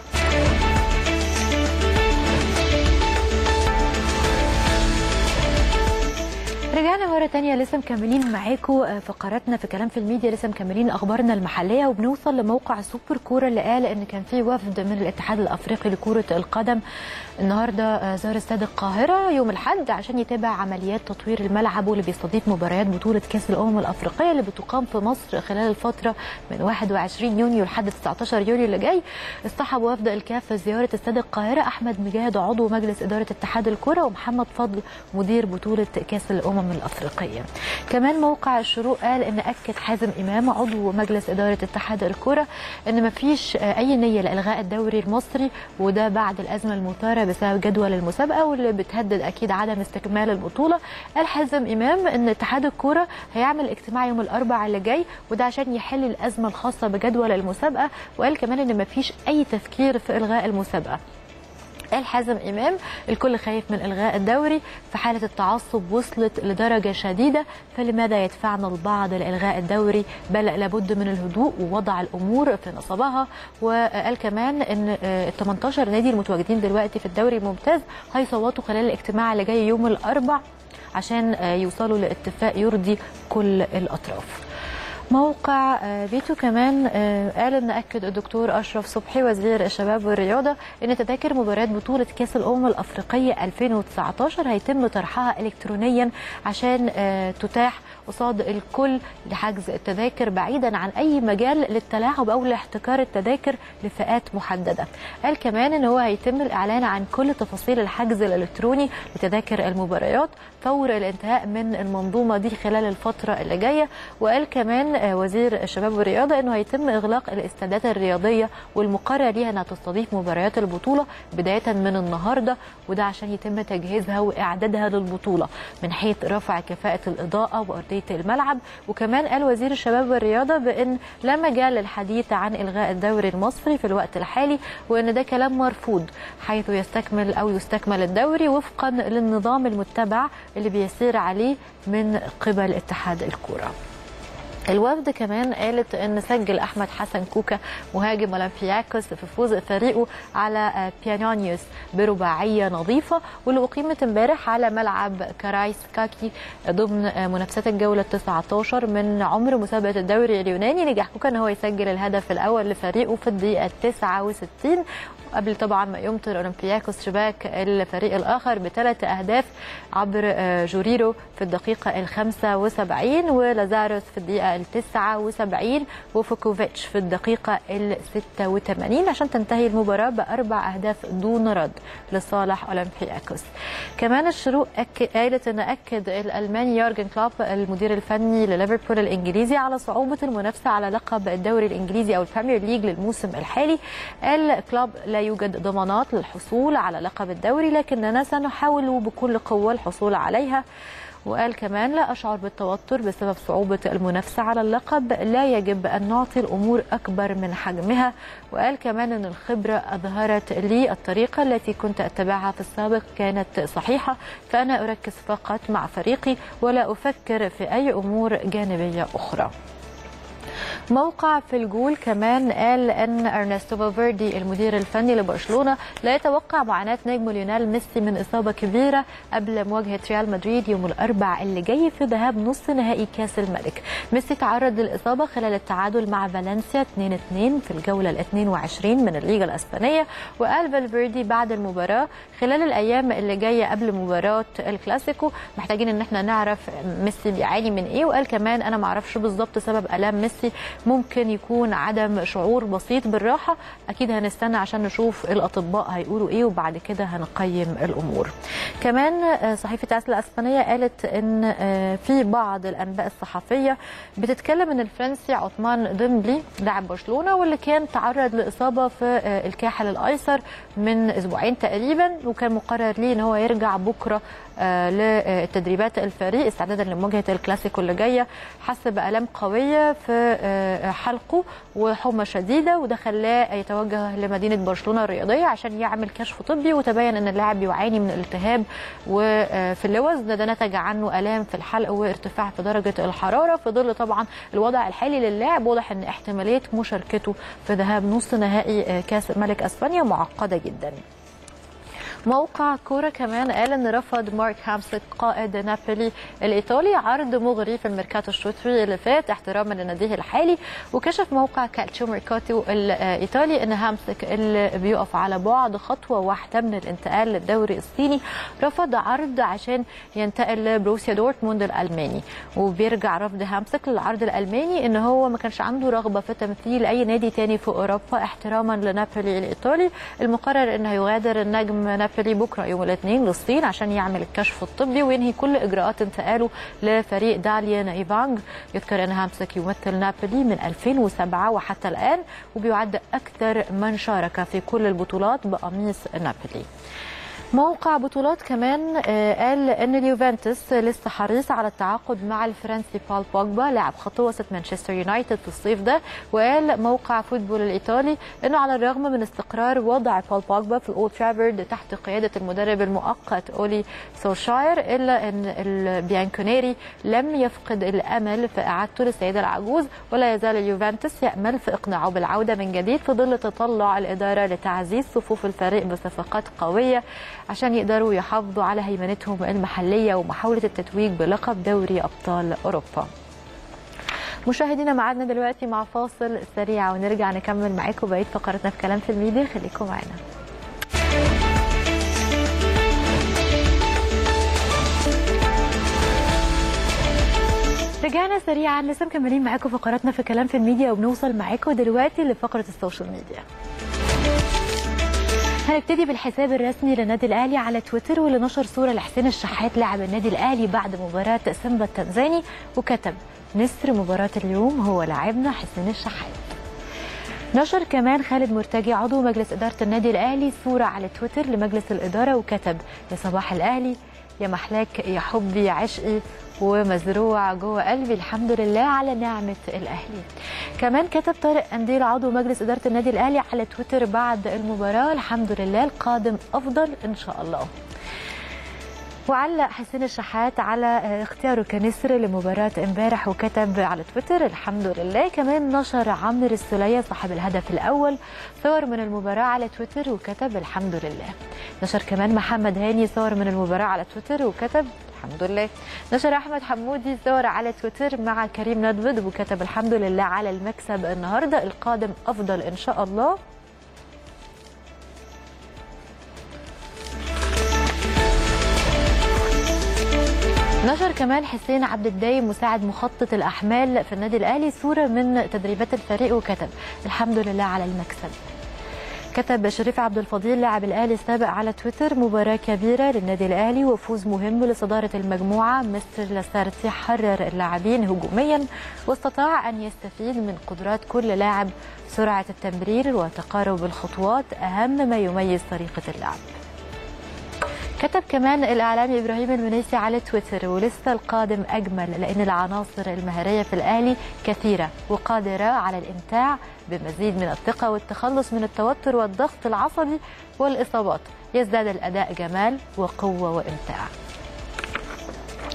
رجعنا مرة تانية لسه مكملين معاكم فقراتنا في كلام في الميديا، لسه مكملين أخبارنا المحلية وبنوصل لموقع سوبر كورة اللي قال إن كان في وفد من الاتحاد الأفريقي لكرة القدم النهارده زار استاد القاهرة يوم الأحد عشان يتابع عمليات تطوير الملعب واللي بيستضيف مباريات بطولة كأس الأمم الأفريقية اللي بتقام في مصر خلال الفترة من 21 يونيو لحد 19 يوليو اللي جاي. اصطحب وفد الكاف في زيارة استاد القاهرة أحمد مجاهد عضو مجلس إدارة اتحاد الكرة ومحمد فضل مدير بطولة كأس الأمم الأفريقية. كمان موقع الشروق قال ان اكد حازم امام عضو مجلس اداره اتحاد الكره ان مفيش اي نيه لالغاء الدوري المصري، وده بعد الازمه المثاره بسبب جدول المسابقه واللي بتهدد اكيد عدم استكمال البطوله. قال حازم امام ان اتحاد الكره هيعمل اجتماع يوم الاربعاء اللي جاي وده عشان يحل الازمه الخاصه بجدول المسابقه، وقال كمان ان مفيش اي تفكير في الغاء المسابقه. قال حازم امام الكل خايف من الغاء الدوري، في حاله التعصب وصلت لدرجه شديده فلماذا يدفعنا البعض لالغاء الدوري، بل لابد من الهدوء ووضع الامور في نصابها. وقال كمان ان ال 18 نادي المتواجدين دلوقتي في الدوري الممتاز هيصوتوا خلال الاجتماع اللي جاي يوم الاربعاء عشان يوصلوا لاتفاق يرضي كل الاطراف. موقع فيتو كمان قال ان اكد الدكتور اشرف صبحي وزير الشباب والرياضه ان تذاكر مباريات بطوله كاس الامم الافريقيه 2019 هيتم طرحها الكترونيا عشان تتاح قصاد الكل لحجز التذاكر بعيدا عن اي مجال للتلاعب او لاحتكار التذاكر لفئات محدده. قال كمان ان هو هيتم الاعلان عن كل تفاصيل الحجز الالكتروني لتذاكر المباريات فور الانتهاء من المنظومه دي خلال الفتره اللي جايه. وقال كمان وزير الشباب والرياضه انه هيتم اغلاق الاستادات الرياضيه والمقرر ليها انها تستضيف مباريات البطوله بدايه من النهارده، وده عشان يتم تجهيزها واعدادها للبطوله من حيث رفع كفاءه الاضاءه وارضيه الملعب. وكمان قال وزير الشباب والرياضه بان لا مجال للحديث عن الغاء الدوري المصري في الوقت الحالي، وان ده كلام مرفوض حيث يستكمل الدوري وفقا للنظام المتبع اللي بيسير عليه من قبل اتحاد الكوره. الوفد كمان قالت ان سجل احمد حسن كوكا مهاجم اولمبياكوس في فوز فريقه على بيانونيوس برباعيه نظيفه واللي اقيمت امبارح على ملعب كارايس كاكي ضمن منافسات الجوله 19 من عمر مسابقه الدوري اليوناني. نجح كوكا ان هو يسجل الهدف الاول لفريقه في الدقيقه 69 قبل طبعا ما يمطر اولمبياكوس شباك الفريق الاخر ب3 اهداف عبر جوريرو في الدقيقه ال75 ولازاروس في الدقيقه ال79 وفوكوفيتش في الدقيقه ال86 عشان تنتهي المباراه ب4 اهداف دون رد لصالح اولمبياكوس. كمان الشروق قالت ان اكد الالماني يورجن كلوب المدير الفني لليفربول الانجليزي على صعوبه المنافسه على لقب الدوري الانجليزي او البريمير ليج للموسم الحالي. قال كلوب لا يوجد ضمانات للحصول على لقب الدوري لكننا سنحاول بكل قوه الحصول عليها. وقال كمان لا أشعر بالتوتر بسبب صعوبة المنافسة على اللقب، لا يجب أن نعطي الأمور أكبر من حجمها. وقال كمان أن الخبرة أظهرت لي الطريقة التي كنت أتبعها في السابق كانت صحيحة، فأنا أركز فقط مع فريقي ولا أفكر في أي أمور جانبية أخرى. موقع في الجول كمان قال ان ارنستو فالفيردي المدير الفني لبرشلونه لا يتوقع معاناه نجم ليونيل ميسي من اصابه كبيره قبل مواجهه ريال مدريد يوم الاربعاء اللي جاي في ذهاب نصف نهائي كاس الملك. ميسي تعرض للاصابه خلال التعادل مع فالنسيا 2-2 في الجوله ال 22 من الليغا الاسبانيه. وقال فالفيردي بعد المباراه خلال الايام اللي جايه قبل مباراه الكلاسيكو محتاجين ان احنا نعرف ميسي بيعاني من ايه. وقال كمان انا ما اعرفش بالظبط سبب الام ميسي، ممكن يكون عدم شعور بسيط بالراحه، اكيد هنستنى عشان نشوف الاطباء هيقولوا ايه وبعد كده هنقيم الامور. كمان صحيفه آس الاسبانيه قالت ان في بعض الانباء الصحفيه بتتكلم ان الفرنسي عثمان ديمبلي لاعب برشلونه واللي كان تعرض لاصابه في الكاحل الايسر من اسبوعين تقريبا، وكان مقرر ليه ان هو يرجع بكره لتدريبات الفريق استعدادا لمواجهه الكلاسيكو اللي جايه. حس بآلام قويه في حلقه وحمى شديده، وده خلاه يتوجه لمدينه برشلونه الرياضيه عشان يعمل كشف طبي، وتبين ان اللاعب يعاني من التهاب وفي اللوز. ده نتج عنه آلام في الحلق وارتفاع في درجه الحراره. في ظل طبعا الوضع الحالي للاعب واضح ان احتماليه مشاركته في ذهاب نص نهائي كاس ملك اسبانيا معقده جدا. موقع كوره كمان قال ان رفض مارك هامسك قائد نابولي الايطالي عرض مغري في الميركاتو الشتوي اللي فات احتراما لناديه الحالي. وكشف موقع كالتشيو ميركاتو الايطالي ان هامسك اللي بيقف على بعد خطوه واحده من الانتقال للدوري الصيني رفض عرض عشان ينتقل لبروسيا دورتموند الالماني. وبيرجع رفض هامسك للعرض الالماني ان هو ما كانش عنده رغبه في تمثيل اي نادي تاني في اوروبا احتراما لنابولي الايطالي. المقرر انه هيغادر النجم نابولي بكره يوم الاثنين للصين عشان يعمل الكشف الطبي وينهي كل اجراءات انتقاله لفريق داليان ايفانج. يذكر ان هامسك يمثل نابولي من 2007 وحتى الان، وبيعد اكثر من شارك في كل البطولات بقميص نابولي. موقع بطولات كمان قال ان اليوفنتوس لسه حريص على التعاقد مع الفرنسي بول بوجبا لاعب خط وسط مانشستر يونايتد في الصيف ده. وقال موقع فوتبول الايطالي انه على الرغم من استقرار وضع بول بوجبا في الاولد ترافورد تحت قياده المدرب المؤقت اولي سولشاير الا ان البيانكونيري لم يفقد الامل في اعادته للسيده العجوز، ولا يزال اليوفنتوس يامل في اقناعه بالعوده من جديد في ظل تطلع الاداره لتعزيز صفوف الفريق بصفقات قويه عشان يقدروا يحافظوا على هيمنتهم المحلية ومحاولة التتويج بلقب دوري أبطال أوروبا. مشاهدينا معادنا دلوقتي مع فاصل سريع ونرجع نكمل معاكم بقية فقراتنا في كلام في الميديا. خليكم معنا. رجعنا سريعا لسه مكملين معاكم فقراتنا في كلام في الميديا، وبنوصل معاكم دلوقتي لفقرة السوشيال ميديا. هنبتدي بالحساب الرسمي للنادي الاهلي على تويتر واللي نشر صوره لحسين الشحات لاعب النادي الاهلي بعد مباراه سيمبا التنزاني، وكتب نسر مباراه اليوم هو لاعبنا حسين الشحات. نشر كمان خالد مرتجي عضو مجلس اداره النادي الاهلي صوره على تويتر لمجلس الاداره وكتب يا صباح الاهلي يا محلاك يا حبي يا عشقي ومزروع جوه قلبي الحمد لله على نعمه الاهلي. كمان كتب طارق قنديل عضو مجلس اداره النادي الاهلي على تويتر بعد المباراه الحمد لله القادم افضل ان شاء الله. وعلق حسين الشحات على اختياره كنسر لمباراه امبارح وكتب على تويتر الحمد لله. كمان نشر عمرو السوليه صاحب الهدف الاول صور من المباراه على تويتر وكتب الحمد لله. نشر كمان محمد هاني صور من المباراه على تويتر وكتب الحمد لله. نشر احمد حمودي صور على تويتر مع كريم ندفد وكتب الحمد لله على المكسب النهارده القادم افضل ان شاء الله. نشر كمان حسين عبد الدايم مساعد مخطط الاحمال في النادي الاهلي صوره من تدريبات الفريق وكتب الحمد لله على المكسب. كتب شريف عبد الفضيل لاعب الاهلي السابق على تويتر مباراه كبيره للنادي الاهلي وفوز مهم لصداره المجموعه. مستر لاسارتي حرر اللاعبين هجوميا واستطاع ان يستفيد من قدرات كل لاعب. سرعه التمرير وتقارب الخطوات اهم ما يميز طريقه اللعب. كتب كمان الاعلامي ابراهيم المنيسي على تويتر ولسه القادم اجمل لان العناصر المهاريه في الاهلي كثيره وقادره على الامتاع بمزيد من الثقه والتخلص من التوتر والضغط العصبي والاصابات. يزداد الاداء جمال وقوه وامتاع.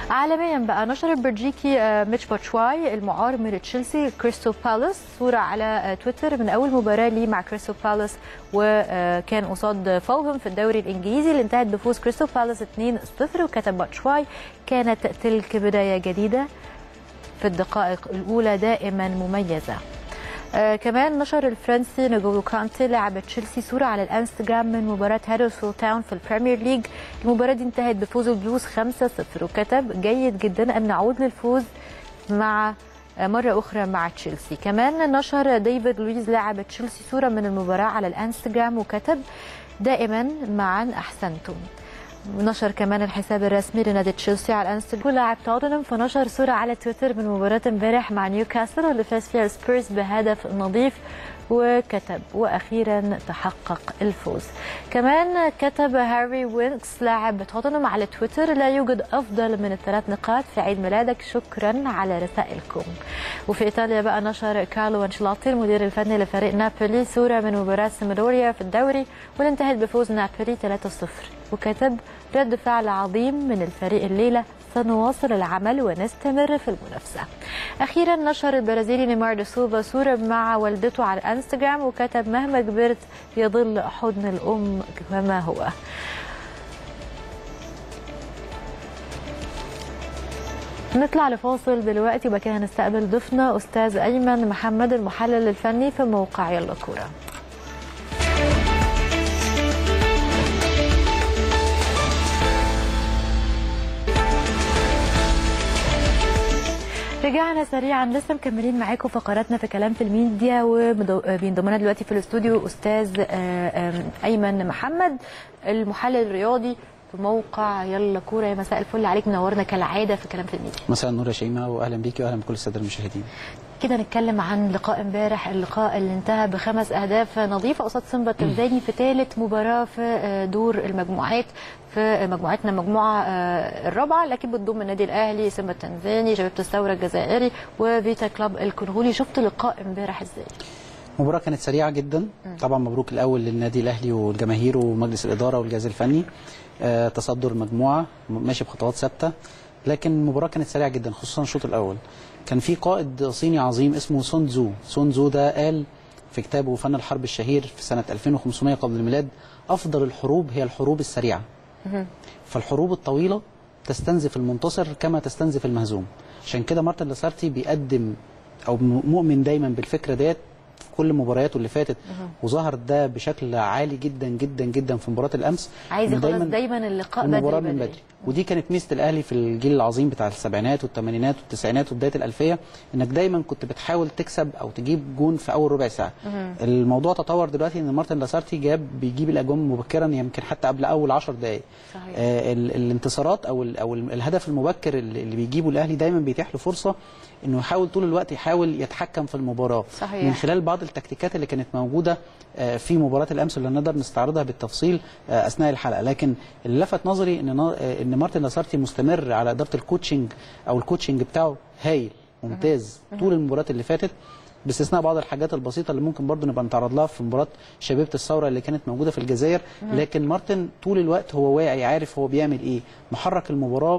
عالميا بقى نشر البلجيكي ميتش باتشواي المعار من تشيلسي كريستال بالاس صوره على تويتر من اول مباراه ليه مع كريستال بالاس، وكان قصاد فولهام في الدوري الانجليزي اللي انتهت بفوز كريستال بالاس 2-0. وكتب باتشواي: كانت تلك بدايه جديده، في الدقائق الاولى دائما مميزه. كمان نشر الفرنسي نجولو كانتي لاعب تشيلسي صوره على الانستغرام من مباراه هادرسفيلد تاون في البريمير ليج. المباراه دي انتهت بفوز البلوز 5-0، وكتب: جيد جدا ان نعود للفوز مرة أخرى مع تشيلسي. كمان نشر ديفيد لويز لاعب تشيلسي صورة من المباراة على الانستغرام وكتب: دائما معا أحسنتم. نشر كمان الحساب الرسمي لنادي تشيلسي على الانستغرام ولاعب توتنهام، فنشر صورة على تويتر من مباراة امبارح مع نيوكاسل اللي فاز فيها سبيرز بهدف نظيف، وكتب: واخيرا تحقق الفوز. كمان كتب هاري وينكس لاعب توتنهام على تويتر: لا يوجد افضل من ال3 نقاط في عيد ميلادك، شكرا على رسائلكم. وفي ايطاليا بقى نشر كارلو انشيلوتي المدير الفني لفريق نابولي صوره من مباراه سامدوريا في الدوري واللي انتهت بفوز نابولي 3-0، وكتب: رد فعل عظيم من الفريق الليله، سنواصل العمل ونستمر في المنافسه. اخيرا نشر البرازيلي نيمار دي سيلفا صوره مع والدته على الانستغرام وكتب: مهما كبرت يظل حضن الام كما هو. نطلع لفاصل دلوقتي وبعد كده هنستقبل ضيفنا استاذ ايمن محمد المحلل الفني في موقع يلا كوره. رجعنا سريعا، لسه مكملين معاكم فقراتنا في كلام في الميديا، وبينضم لنا دلوقتي في الاستوديو استاذ ايمن محمد المحلل الرياضي في موقع يلا كوره. يا مساء الفل عليك، منورنا كالعاده في كلام في الميديا. مساء النور يا شيماء، واهلا بيكي واهلا بكل الساده المشاهدين. كده نتكلم عن لقاء امبارح، اللقاء اللي انتهى ب5 أهداف نظيفه قصاد سيمبا التنزاني في ثالث مباراه في دور المجموعات في مجموعتنا المجموعه الرابعه، لكن بتضم النادي الاهلي، سيمبا التنزاني، شباب الثوره الجزائري، وفيتا كلوب الكونغولي. شفت لقاء امبارح ازاي؟ مباراه كانت سريعه جدا طبعا. مبروك الاول للنادي الاهلي والجماهير ومجلس الاداره والجهاز الفني، تصدر المجموعه ماشي بخطوات ثابته، لكن المباراه كانت سريعه جدا خصوصا الشوط الاول. كان في قائد صيني عظيم اسمه سون تزو. سون تزو ده قال في كتابه فن الحرب الشهير في سنه 2500 قبل الميلاد: افضل الحروب هي الحروب السريعه. فالحروب الطويله تستنزف المنتصر كما تستنزف المهزوم. عشان كده مارتن لاسارتي بيقدم او مؤمن دايما بالفكره ديت في كل مبارياته اللي فاتت، وظهر ده بشكل عالي جدا جدا جدا في مباراه الامس. عايز يخلص دايما اللقاء بدري. ودي كانت ميزه الاهلي في الجيل العظيم بتاع السبعينات والثمانينات والتسعينات وبدايه الالفيه، انك دايما كنت بتحاول تكسب او تجيب جون في اول ربع ساعه. الموضوع تطور دلوقتي ان مارتن لاسارتي بيجيب الاجوان مبكرا، يمكن حتى قبل اول 10 دقائق. الانتصارات او الهدف المبكر اللي بيجيبه الاهلي دايما بيتيح له فرصه انه يحاول طول الوقت يتحكم في المباراه. صحيح. من خلال بعض التكتيكات اللي كانت موجوده في مباراه الامس اللي نقدر نستعرضها بالتفصيل اثناء الحلقه. لكن اللي لفت نظري ان مارتن لاسارتي مستمر على اداره الكوتشنج بتاعه هايل ممتاز طول المباريات اللي فاتت، باستثناء بعض الحاجات البسيطه اللي ممكن برضو نبقى نتعرض لها في مباراه شبيبه الثوره اللي كانت موجوده في الجزائر. لكن مارتن طول الوقت هو واعي، عارف هو بيعمل ايه، محرك المباراه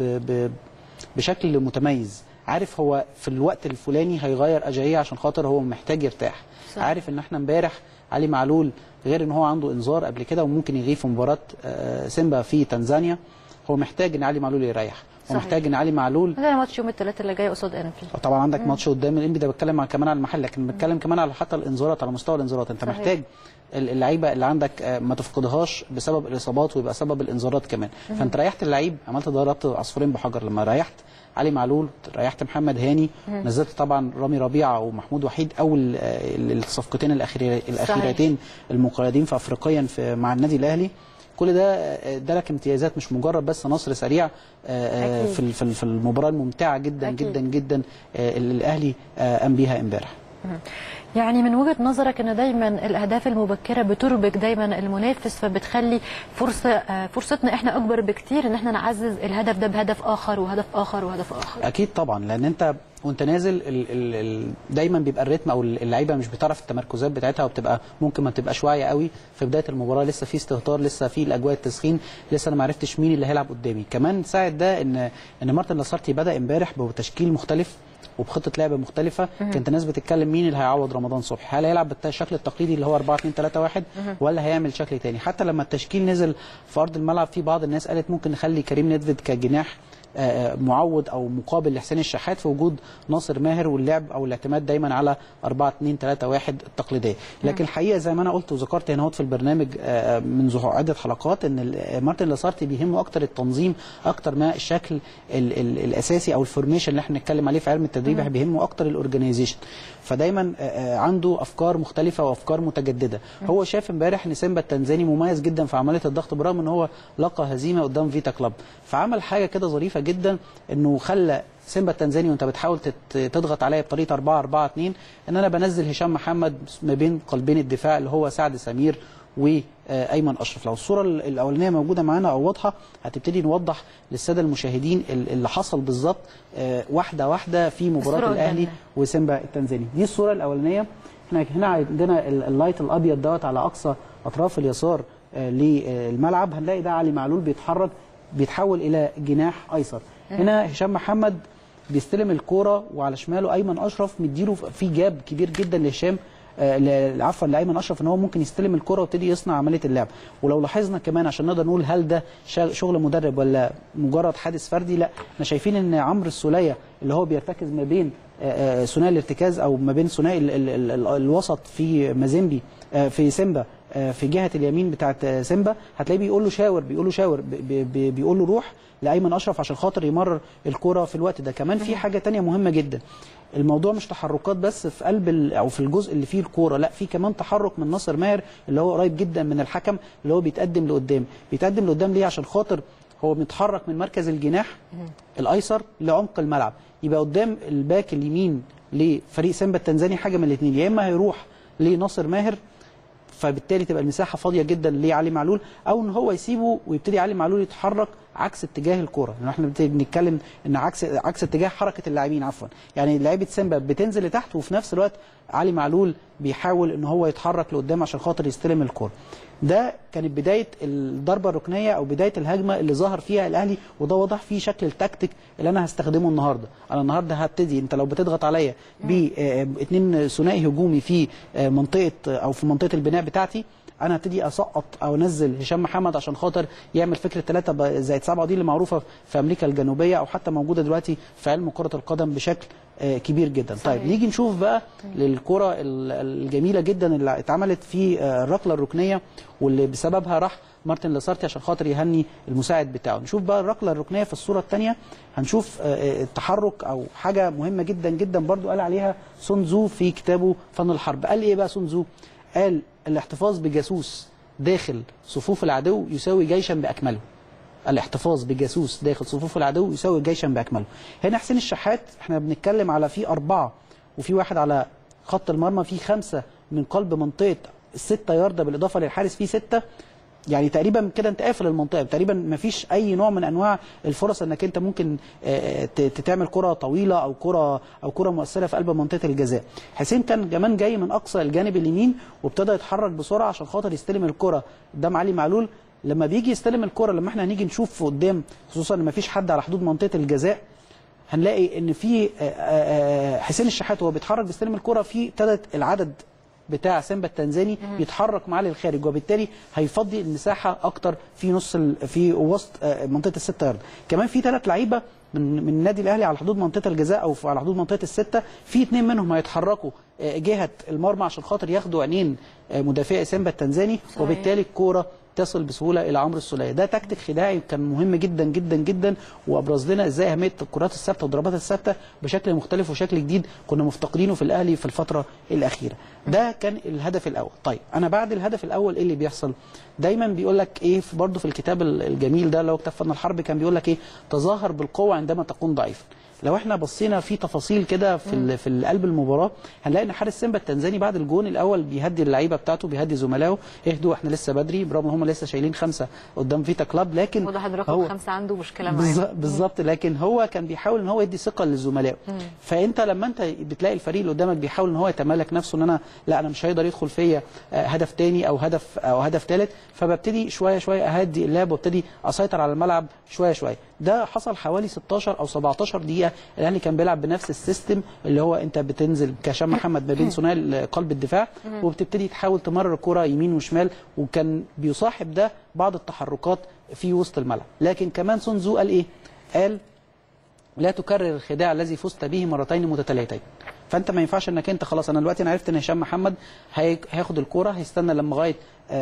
بشكل متميز، عارف هو في الوقت الفلاني هيغير اجاييه عشان خاطر هو محتاج يرتاح. صح. عارف ان احنا امبارح علي معلول غير ان هو عنده انذار قبل كده وممكن يغيب في مباراه سيمبا في تنزانيا، هو محتاج ان علي معلول يريح. ومحتاج ان علي معلول عندنا ماتش يوم الثلاثاء اللي جاي قصاد انبي. طبعا عندك ماتش قدام الانبي، ده بتكلم كمان على المحل، لكن بتكلم كمان على حتى الانذارات، على مستوى الانذارات. انت صحيح. محتاج اللعيبه اللي عندك ما تفقدهاش بسبب الاصابات ويبقى سبب الانذارات كمان. فانت ريحت اللعيب، عملت ضربت عصفورين بحجر لما ريحت علي معلول، ريحت محمد هاني، نزلت طبعا رامي ربيعه ومحمود وحيد اول الصفقتين الاخيرتين المقيدين في افريقيا مع النادي الاهلي. كل ده لك امتيازات، مش مجرد بس نصر سريع في المباراه الممتعه جدا أكيد. جدا جدا اللي الاهلي قام بيها امبارح. يعني من وجهة نظرك ان دايما الاهداف المبكره بتربك دايما المنافس، فبتخلي فرصتنا احنا اكبر بكتير ان احنا نعزز الهدف ده بهدف اخر وهدف اخر وهدف اخر. اكيد طبعا، لان انت وانت نازل دايما بيبقى الريتم او اللعيبه مش بتعرف التمركزات بتاعتها، وبتبقى ممكن ما تبقاش واعيه قوي في بدايه المباراه، لسه في استهتار، لسه في الاجواء التسخين، لسه انا ما عرفتش مين اللي هيلعب قدامي. كمان ساعد ده ان مارتن لاسارتي بدا امبارح بتشكيل مختلف وبخطه لعب مختلفه. كانت الناس بتتكلم مين اللي هيعوض رمضان صبحي، هل هيلعب بالشكل التقليدي اللي هو 4-2-3-1 ولا هيعمل شكل تاني. حتى لما التشكيل نزل في ارض الملعب في بعض الناس قالت ممكن نخلي كريم نيدفيد كجناح معوض او مقابل لحسين الشحات في وجود ناصر ماهر، واللعب او الاعتماد دايما على 4-2-3-1 التقليديه. لكن الحقيقه زي ما انا قلت وذكرت هنا في البرنامج منذ عده حلقات ان مارتن لاسارتي بيهمه اكتر التنظيم اكتر ما الشكل الاساسي او الفورميشن اللي احنا بنتكلم عليه في علم التدريب، بيهمه اكتر الاورجنايزيشن. فدايما عنده افكار مختلفه وافكار متجدده. هو شاف امبارح ان سيمبا التنزاني مميز جدا في عمليه الضغط برغم ان هو لقى هزيمه قدام فيتا كلوب، فعمل حاجه كده ظريفه جدا انه خلى سيمبا التنزاني وانت بتحاول تضغط عليا بطريقه 4-4-2 ان انا بنزل هشام محمد ما بين قلبين الدفاع اللي هو سعد سمير وايمن اشرف. لو الصوره الاولانيه موجوده معانا او واضحه هتبتدي نوضح للساده المشاهدين اللي حصل بالظبط واحده واحده في مباراه الاهلي وسيمبا التنزاني. دي الصوره الاولانيه. احنا هنا عندنا اللايت الابيض دوت على اقصى اطراف اليسار للملعب، هنلاقي ده علي معلول بيتحرك بيتحول الى جناح ايسر. هنا هشام محمد بيستلم الكوره وعلى شماله ايمن اشرف مديله في جاب كبير جدا لهشام عفوا لايمن اشرف ان هو ممكن يستلم الكره ويبتدي يصنع عمليه اللعب. ولو لاحظنا كمان عشان نقدر نقول هل ده شغل مدرب ولا مجرد حادث فردي، لا احنا شايفين ان عمرو السوليه اللي هو بيرتكز ما بين ثنائي الارتكاز او ما بين ثنائي الوسط في مازيمبي في سيمبا في جهه اليمين بتاعت سيمبا، هتلاقيه بيقول له شاور بيقول له روح لايمن اشرف عشان خاطر يمرر الكره في الوقت ده. كمان في حاجه ثانيه مهمه جدا، الموضوع مش تحركات بس في قلب او في الجزء اللي فيه الكوره، لا في كمان تحرك من ناصر ماهر اللي هو قريب جدا من الحكم اللي هو بيتقدم لقدام ليه؟ عشان خاطر هو متحرك من مركز الجناح الايسر لعمق الملعب، يبقى قدام الباك اليمين لفريق سيمبا التنزاني حاجه من الاثنين، يا اما هيروح لناصر ماهر فبالتالي تبقى المساحه فاضيه جدا لعلي معلول، او ان هو يسيبه ويبتدي علي معلول يتحرك عكس اتجاه الكوره. يعني احنا بنتكلم ان عكس اتجاه حركه اللاعبين عفوا، يعني لعيبه سيمبا بتنزل لتحت وفي نفس الوقت علي معلول بيحاول ان هو يتحرك لقدام عشان خاطر يستلم الكوره. ده كانت بدايه الضربه الركنيه او بدايه الهجمه اللي ظهر فيها الاهلي، وده واضح فيه شكل التكتيك اللي انا هستخدمه النهارده. انا النهارده هبتدي، انت لو بتضغط عليا باثنين ثنائي هجومي في منطقه او في منطقه البناء بتاعتي، انا هبتدي اسقط او انزل هشام محمد عشان خاطر يعمل فكره 3+7 دي اللي معروفه في امريكا الجنوبيه او حتى موجوده دلوقتي في علم كره القدم بشكل كبير جدا. طيب نيجي نشوف بقى للكره الجميله جدا اللي اتعملت في الركله الركنيه واللي بسببها راح مارتن لاسارتي عشان خاطر يهني المساعد بتاعه. نشوف بقى الركله الركنيه في الصوره الثانيه، هنشوف التحرك او حاجه مهمه جدا جدا برضو قال عليها سون تزو في كتابه فن الحرب. قال ايه بقى سون تزو؟ قال الاحتفاظ بجاسوس داخل صفوف العدو يساوي جيشا باكمله. الاحتفاظ بجاسوس داخل صفوف العدو يساوي جيشا باكمله. هنا حسين الشحات احنا بنتكلم على في 4 وفي 1 على خط المرمى، في 5 من قلب منطقه ال6 ياردة بالاضافه للحارس في 6، يعني تقريبا كده انت قافل المنطقه، تقريبا ما فيش اي نوع من انواع الفرص انك انت ممكن تعمل كره طويله او كره مؤثره في قلب منطقه الجزاء. حسين كان كمان جاي من اقصى الجانب اليمين وابتدى يتحرك بسرعه عشان خاطر يستلم الكره قدام علي معلول. لما بيجي يستلم الكره، لما احنا هنيجي نشوف قدام خصوصا ان ما فيش حد على حدود منطقه الجزاء، هنلاقي ان في حسين الشحات وهو بيتحرك بيستلم الكره في ابتدت العدد بتاع سيمبا التنزاني يتحرك معاه للخارج، وبالتالي هيفضي المساحه اكتر في وسط منطقه ال6 يارد. كمان في 3 لعيبه من النادي الاهلي على حدود منطقه الجزاء او على حدود منطقه ال6، في 2 منهم هيتحركوا جهه المرمى عشان خاطر ياخدوا عينين مدافعي سيمبا التنزاني، وبالتالي الكوره تصل بسهوله الى عمرو السوليه. ده تكتيك خداعي كان مهم جدا جدا جدا، وابرز لنا ازاي اهميه الكرات الثابته والضربات الثابته بشكل مختلف وشكل جديد كنا مفتقدينه في الاهلي في الفتره الاخيره. ده كان الهدف الاول. طيب انا بعد الهدف الاول ايه اللي بيحصل؟ دايما بيقول لك ايه برضه في الكتاب الجميل ده اللي هو كتاب فن الحرب، كان بيقول لك ايه؟ تظاهر بالقوه عندما تكون ضعيفا. لو احنا بصينا في تفاصيل كده في قلب المباراه هنلاقي ان حارس سيمبا التنزاني بعد الجون الاول بيهدي اللعيبه بتاعته، بيهدي زملائه، اهدوا احنا لسه بدري، برغم ان هم لسه شايلين 5 قدام فيتا كلاب، لكن واضح ان رقم 5 عنده مشكله معاه بالظبط. لكن هو كان بيحاول ان هو يدي ثقه للزملاء. فانت لما انت بتلاقي الفريق اللي قدامك بيحاول ان هو يتمالك نفسه، ان انا لا انا مش هيقدر يدخل فيا هدف تاني او هدف ثالث، فببتدي شويه شويه اهدي اللعب وابتدي اسيطر على الملعب شويه شويه. ده حصل حوالي 16 او 17 دقيقه الاهلي كان بيلعب بنفس السيستم، اللي هو انت بتنزل كهشام محمد ما بين ثنائي قلب الدفاع وبتبتدي تحاول تمرر الكره يمين وشمال، وكان بيصاحب ده بعض التحركات في وسط الملعب. لكن كمان سون زو قال ايه؟ قال لا تكرر الخداع الذي فزت به مرتين متتاليتين. فانت ما ينفعش انك انت خلاص انا دلوقتي انا عرفت ان هشام محمد هياخد الكوره، هيستنى لما لغايه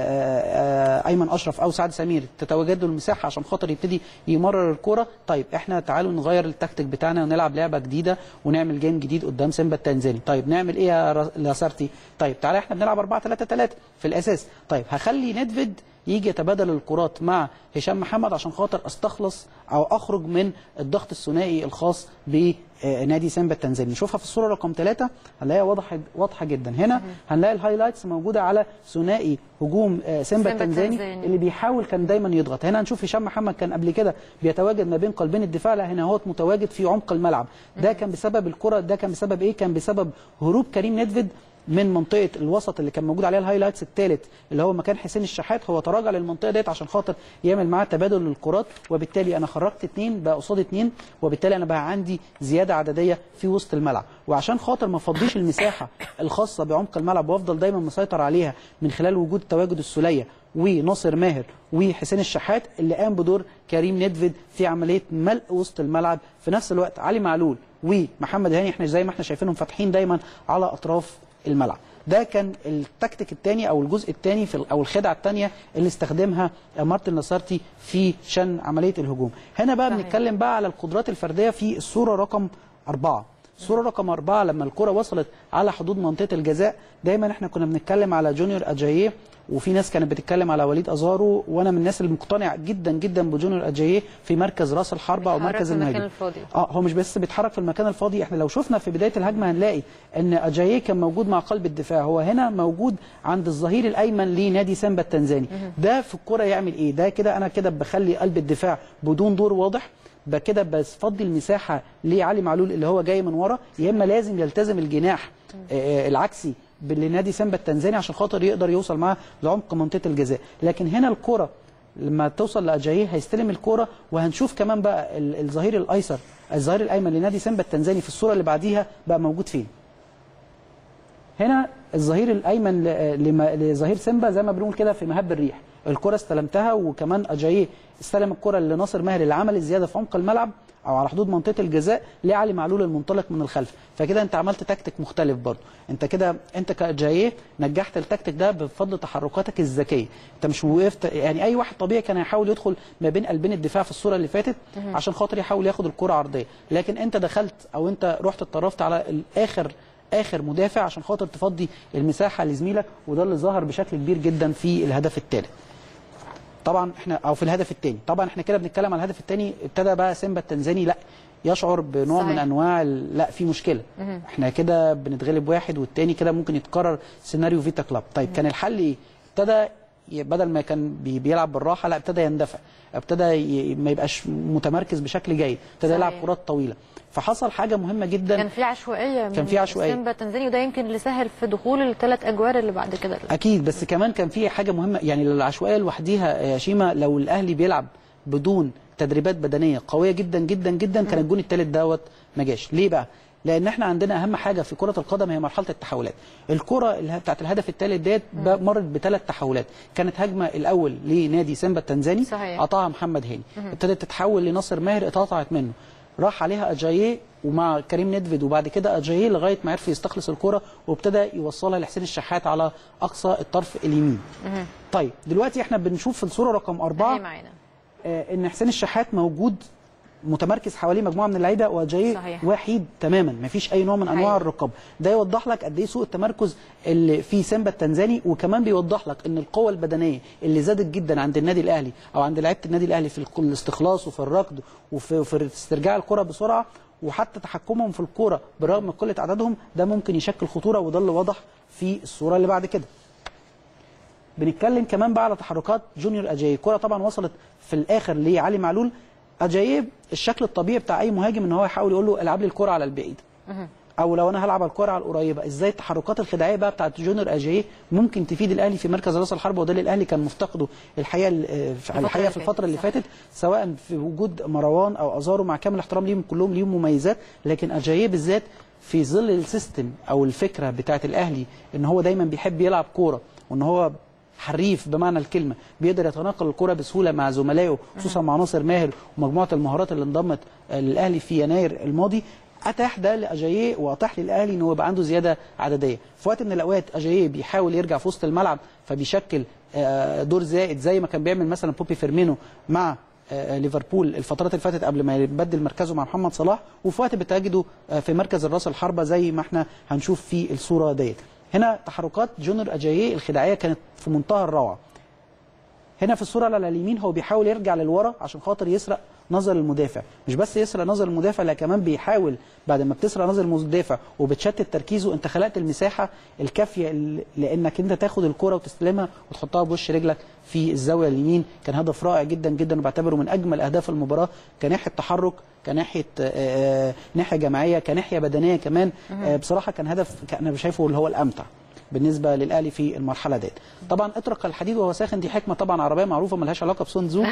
ايمن اشرف او سعد سمير تتواجد له المساحه عشان خاطر يبتدي يمرر الكوره. طيب احنا تعالوا نغير التكتيك بتاعنا ونلعب لعبه جديده ونعمل جيم جديد قدام سيمبا التنزاني. طيب نعمل ايه يا لاسارتي؟ طيب تعالى احنا بنلعب 4-3-3 في الاساس. طيب هخلي ندفيد يجي يتبادل الكرات مع هشام محمد عشان خاطر استخلص او اخرج من الضغط الثنائي الخاص بنادي سيمبا التنزاني. نشوفها في الصوره رقم 3 هنلاقيها واضحه جدا. هنا هنلاقي الهايلايتس موجوده على ثنائي هجوم سيمبا التنزاني اللي بيحاول كان دايما يضغط. هنا هنشوف هشام محمد كان قبل كده بيتواجد ما بين قلبين الدفاع، لا هنا هو متواجد في عمق الملعب. ده كان بسبب الكره، ده كان بسبب ايه؟ كان بسبب هروب كريم ندفيد من منطقه الوسط اللي كان موجود عليها الهايلايتس الثالث اللي هو مكان حسين الشحات. هو تراجع للمنطقه ديت عشان خاطر يعمل معاه تبادل للكرات، وبالتالي انا خرجت 2 بقى قصاد 2، وبالتالي انا بقى عندي زياده عدديه في وسط الملعب. وعشان خاطر ما افضيش المساحه الخاصه بعمق الملعب وافضل دايما مسيطر عليها من خلال وجود تواجد السوليه وناصر ماهر وحسين الشحات اللي قام بدور كريم ندفيد في عمليه ملء وسط الملعب. في نفس الوقت علي معلول ومحمد هاني احنا زي ما احنا شايفينهم فاتحين دايما على اطراف الملعب. ده كان التكتيك الثاني او الجزء الثاني او الخدعه الثانيه اللي استخدمها مارتن لاسارتي في شن عمليه الهجوم. هنا بقى بنتكلم بقى على القدرات الفرديه في الصوره رقم 4. الصوره رقم 4 لما الكره وصلت على حدود منطقه الجزاء دايما احنا كنا بنتكلم على جونيور اجاييه، وفي ناس كانت بتتكلم على وليد ازارو، وانا من الناس اللي مقتنع جدا جدا بجونيور اجاييه في مركز راس الحربه او مركز المهاجم. هو مش بس بيتحرك في المكان الفاضي، احنا لو شفنا في بدايه الهجمه هنلاقي ان اجاييه كان موجود مع قلب الدفاع، هو هنا موجود عند الظهير الايمن لنادي سيمبا التنزاني. ده في الكره يعمل ايه؟ ده كده انا كده بخلي قلب الدفاع بدون دور واضح، كده بفضي المساحه لعلي معلول اللي هو جاي من ورا، يا اما لازم يلتزم الجناح العكسي لنادي سيمبا التنزاني عشان خاطر يقدر يوصل معاه لعمق منطقه الجزاء. لكن هنا الكره لما توصل لاجاييه هيستلم الكره، وهنشوف كمان بقى الظهير الايسر الظهير الايمن لنادي سيمبا التنزاني في الصوره اللي بعديها بقى موجود فين. هنا الظهير الايمن لظهير سيمبا زي ما بنقول كده في مهب الريح، الكره استلمتها، وكمان اجاييه استلم الكره لناصر ماهر اللي عمل الزياده في عمق الملعب او على حدود منطقه الجزاء لعلي معلول المنطلق من الخلف. فكده انت عملت تكتيك مختلف برضه، انت كده انت كاجاييه نجحت التكتيك ده بفضل تحركاتك الذكيه. انت مش وقفت، يعني اي واحد طبيعي كان هيحاول يدخل ما بين قلبين الدفاع في الصوره اللي فاتت عشان خاطر يحاول ياخد الكره عرضيه، لكن انت دخلت او انت رحت اتطرفت على اخر مدافع عشان خاطر تفضي المساحه لزميلك، وده اللي ظهر بشكل كبير جدا في الهدف الثالث. طبعا احنا او في الهدف الثاني، طبعا احنا كده بنتكلم على الهدف الثاني، ابتدى بقى سيمبا التنزاني لا يشعر بنوع من انواع لا في مشكله، احنا كده بنتغلب واحد والثاني كده ممكن يتكرر سيناريو فيتا كلاب. طيب كان الحل ايه؟ ابتدى بدل ما كان بيلعب بالراحه لا ابتدى يندفع، ابتدى ما يبقاش متمركز بشكل جيد، ابتدى يلعب كرات طويله. فحصل حاجه مهمه جدا، كان في عشوائيه من سيمبا التنزاني، وده يمكن اللي سهل في دخول ال3 اجوار اللي بعد كده. اكيد، بس كمان كان في حاجه مهمه، يعني العشوائيه لوحديها يا شيماء لو الاهلي بيلعب بدون تدريبات بدنيه قويه جدا جدا جدا كان الجون الثالث دوت ما جاش. ليه بقى؟ لان احنا عندنا اهم حاجه في كره القدم هي مرحله التحولات. الكره اللي بتاعت الهدف الثالث ديت مرت ب3 تحولات. كانت هجمه الاول لنادي سيمبا التنزاني قطعها محمد هاني، ابتدت تتحول لناصر ماهر اتقطعت منه، راح عليها اجاييه ومع كريم ندفيد، وبعد كده اجاييه لغايه ما عرف يستخلص الكره وابتدى يوصلها لحسين الشحات على اقصى الطرف اليمين. طيب دلوقتي احنا بنشوف في الصوره رقم 4 ان حسين الشحات موجود متمركز حواليه مجموعه من اللعيبه، واجاييه وحيد تماما ما فيش اي نوع من انواع الرقابه. ده يوضح لك قد ايه سوء التمركز اللي في سيمبا التنزاني، وكمان بيوضح لك ان القوه البدنيه اللي زادت جدا عند النادي الاهلي او عند لعيبه النادي الاهلي في الاستخلاص وفي الركض وفي استرجاع الكره بسرعه، وحتى تحكمهم في الكوره بالرغم من قله عددهم ده ممكن يشكل خطوره، وده اللي واضح في الصوره اللي بعد كده. بنتكلم كمان بقى على تحركات جونيور اجاييه. الكوره طبعا وصلت في الاخر لعلي معلول. اجاييه الشكل الطبيعي بتاع اي مهاجم ان هو يحاول يقول له العب لي الكوره على البعيد، او لو انا هلعب على الكوره على القريبه. ازاي التحركات الخداعيه بقى بتاعت جونيور اجاييه ممكن تفيد الاهلي في مركز راس الحربه، وده اللي الاهلي كان مفتقده الحقيقه في الفتره اللي فاتت، سواء في وجود مروان او ازارو، مع كامل احترام ليهم كلهم ليهم مميزات، لكن اجاييه بالذات في ظل السيستم او الفكره بتاعت الاهلي ان هو دايما بيحب يلعب كوره، وان هو حريف بمعنى الكلمه، بيقدر يتناقل الكره بسهوله مع زملائه، خصوصا مع ناصر ماهر ومجموعه المهارات اللي انضمت للاهلي في يناير الماضي. اتاح ده لاجاييه واتاح للاهلي ان هو يبقى عنده زياده عدديه. في وقت من الاوقات اجاييه بيحاول يرجع في وسط الملعب فبيشكل دور زائد زي ما كان بيعمل مثلا بوبي فيرمينو مع ليفربول الفترات اللي فاتت قبل ما يبدل مركزه مع محمد صلاح، وفي وقت بتجده في مركز الراس الحربه زي ما احنا هنشوف في الصوره ديت. هنا تحركات جونيور اجاييه الخداعيه كانت في منتهى الروعه. هنا في الصوره على اليمين هو بيحاول يرجع للورا عشان خاطر يسرق نظر المدافع، مش بس يسرق نظر المدافع لا كمان بيحاول بعد ما بتسرق نظر المدافع وبتشتت تركيزه انت خلقت المساحه الكافيه لانك انت تاخد الكره وتستلمها وتحطها بوش رجلك في الزاويه اليمين. كان هدف رائع جدا جدا وبعتبره من اجمل اهداف المباراه، كناحيه تحرك، كناحيه ناحيه جماعيه، كناحيه بدنيه كمان. بصراحه كان هدف انا شايفه اللي هو الامتع بالنسبه للاهلي في المرحله ديت. طبعا اطرق الحديد وهو ساخن دي حكمه طبعا عربيه معروفه ملهاش علاقه بسون تزو.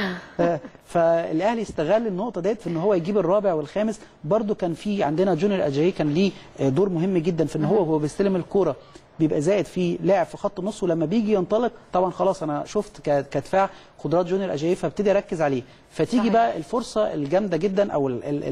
فالاهلي استغل النقطه ديت في ان هو يجيب الرابع والخامس. برده كان في عندنا جونيور اجاييه كان ليه دور مهم جدا في ان هو بيستلم الكوره بيبقى زائد في لاعب في خط النص، ولما بيجي ينطلق طبعا خلاص انا شفت كدفاع قدرات جونيور اجاييه فابتدي اركز عليه، فتيجي بقى الفرصه الجامده جدا او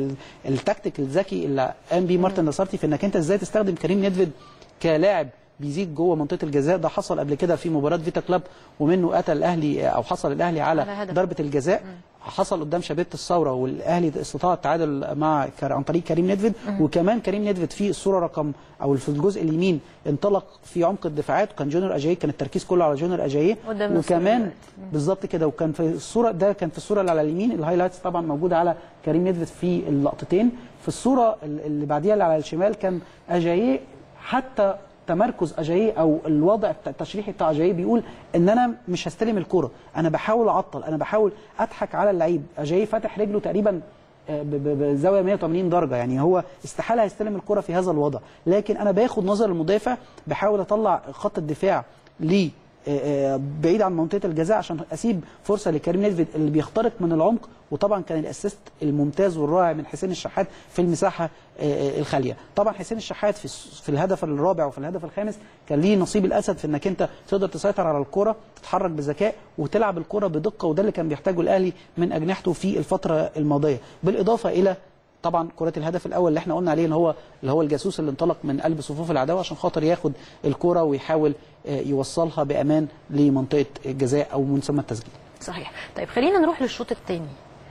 التكتيك الذكي اللي قام بيه مارتن لاسارتي في انك انت ازاي تستخدم كريم نيدفيد كلاعب بيزيد جوه منطقه الجزاء. ده حصل قبل كده في مباراه فيتا كلاب ومنه اتى الاهلي او حصل الاهلي على ضربه الجزاء. حصل قدام شبيبه الثوره والاهلي استطاع التعادل مع عن طريق كريم نيدفيد. وكمان كريم نيدفيد في الصوره رقم او في الجزء اليمين انطلق في عمق الدفاعات، وكان جونيور اجاييه كان التركيز كله على جونيور اجاييه وكمان بالظبط كده. وكان في الصوره ده كان في الصوره اللي على اليمين الهايلايتس طبعا موجوده على كريم نيدفيد في اللقطتين. في الصوره اللي بعديها اللي على الشمال كان اجاييه حتى تمركز اجاييه او الوضع التشريحي بتاع اجاييه بيقول ان انا مش هستلم الكوره، انا بحاول اعطل، انا بحاول اضحك على اللعيب. اجاييه فاتح رجله تقريبا بزاويه 180 درجه، يعني هو استحاله يستلم الكوره في هذا الوضع، لكن انا باخد نظر المدافع بحاول اطلع خط الدفاع ليه بعيد عن منطقه الجزاء عشان اسيب فرصه لكريم نيدفيد اللي بيخترق من العمق. وطبعا كان الاسيست الممتاز والرائع من حسين الشحات في المساحه الخاليه. طبعا حسين الشحات في الهدف الرابع وفي الهدف الخامس كان ليه نصيب الاسد في انك انت تقدر تسيطر على الكره، تتحرك بذكاء وتلعب الكره بدقه، وده اللي كان بيحتاجه الاهلي من اجنحته في الفتره الماضيه. بالاضافه الى طبعا كرة الهدف الاول اللي احنا قلنا عليه اللي هو الجاسوس اللي انطلق من قلب صفوف العداوه عشان خاطر ياخد الكرة ويحاول يوصلها بامان لمنطقه الجزاء او من ثم التسجيل. صحيح. طيب خلينا نروح للشوط الثاني.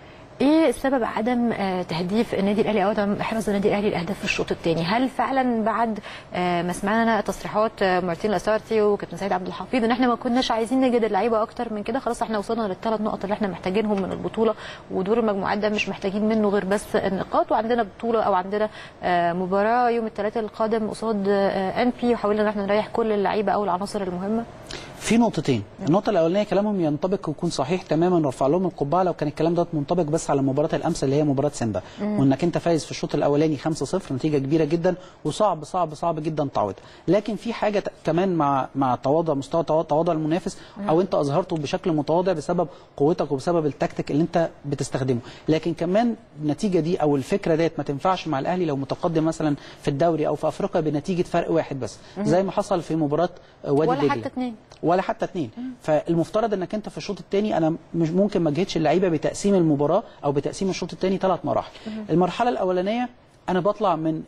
ايه سبب عدم تهديف النادي الاهلي او عدم احراز النادي الاهلي الاهداف في الشوط الثاني؟ هل فعلا بعد ما سمعنا تصريحات مارتين لاسارتي وكابتن سيد عبد الحفيظ ان احنا ما كناش عايزين نجد اللعيبه اكتر من كده، خلاص احنا وصلنا للثلاث نقط اللي احنا محتاجينهم من البطوله، ودور المجموعات ده مش محتاجين منه غير بس النقاط، وعندنا بطوله او عندنا مباراه يوم الثلاثاء القادم قصاد انبي، وحاولنا ان احنا نريح كل اللعيبه او العناصر المهمه؟ في نقطتين. النقطه الاولانيه كلامهم ينطبق ويكون صحيح تماما، رفع لهم القبعه لو كان الكلام ده منطبق بس على مباراه الامس اللي هي مباراه سيمبا، وانك انت فايز في الشوط الاولاني 5-0 نتيجه كبيره جدا وصعب صعب صعب جدا تعويضها. لكن في حاجه كمان مع تواضع مستوى تواضع المنافس او انت اظهرته بشكل متواضع بسبب قوتك وبسبب التكتيك اللي انت بتستخدمه، لكن كمان النتيجه دي او الفكره ديت ما تنفعش مع الاهلي لو متقدم مثلا في الدوري او في افريقيا بنتيجه فرق واحد بس زي ما حصل في مباراه وادي دجله ولا حتى اتنين. فالمفترض انك انت في الشوط الثاني انا مش ممكن ما اجهدش اللعيبه بتقسيم المباراه او بتقسيم الشوط الثاني 3 مراحل. المرحله الاولانيه انا بطلع من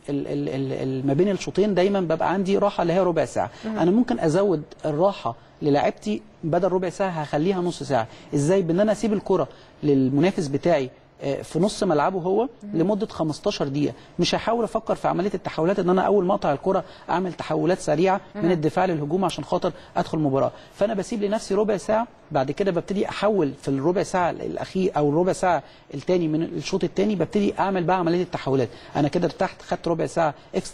ما بين الشوطين دايما ببقى عندي راحه اللي هي ربع ساعه. انا ممكن ازود الراحه للاعيبتي بدل ربع ساعه هخليها نص ساعه. ازاي؟ بان انا اسيب الكره للمنافس بتاعي في نص ملعبه هو لمده 15 دقيقه، مش هحاول افكر في عمليه التحولات ان انا اول ما اقطع الكره اعمل تحولات سريعه من الدفاع للهجوم عشان خاطر ادخل المباراه. فانا بسيب لنفسي ربع ساعه، بعد كده ببتدي احول في الربع ساعه الاخير او الربع ساعه الثاني من الشوط الثاني ببتدي اعمل بقى عمليه التحولات. انا كده ارتحت، خدت ربع ساعه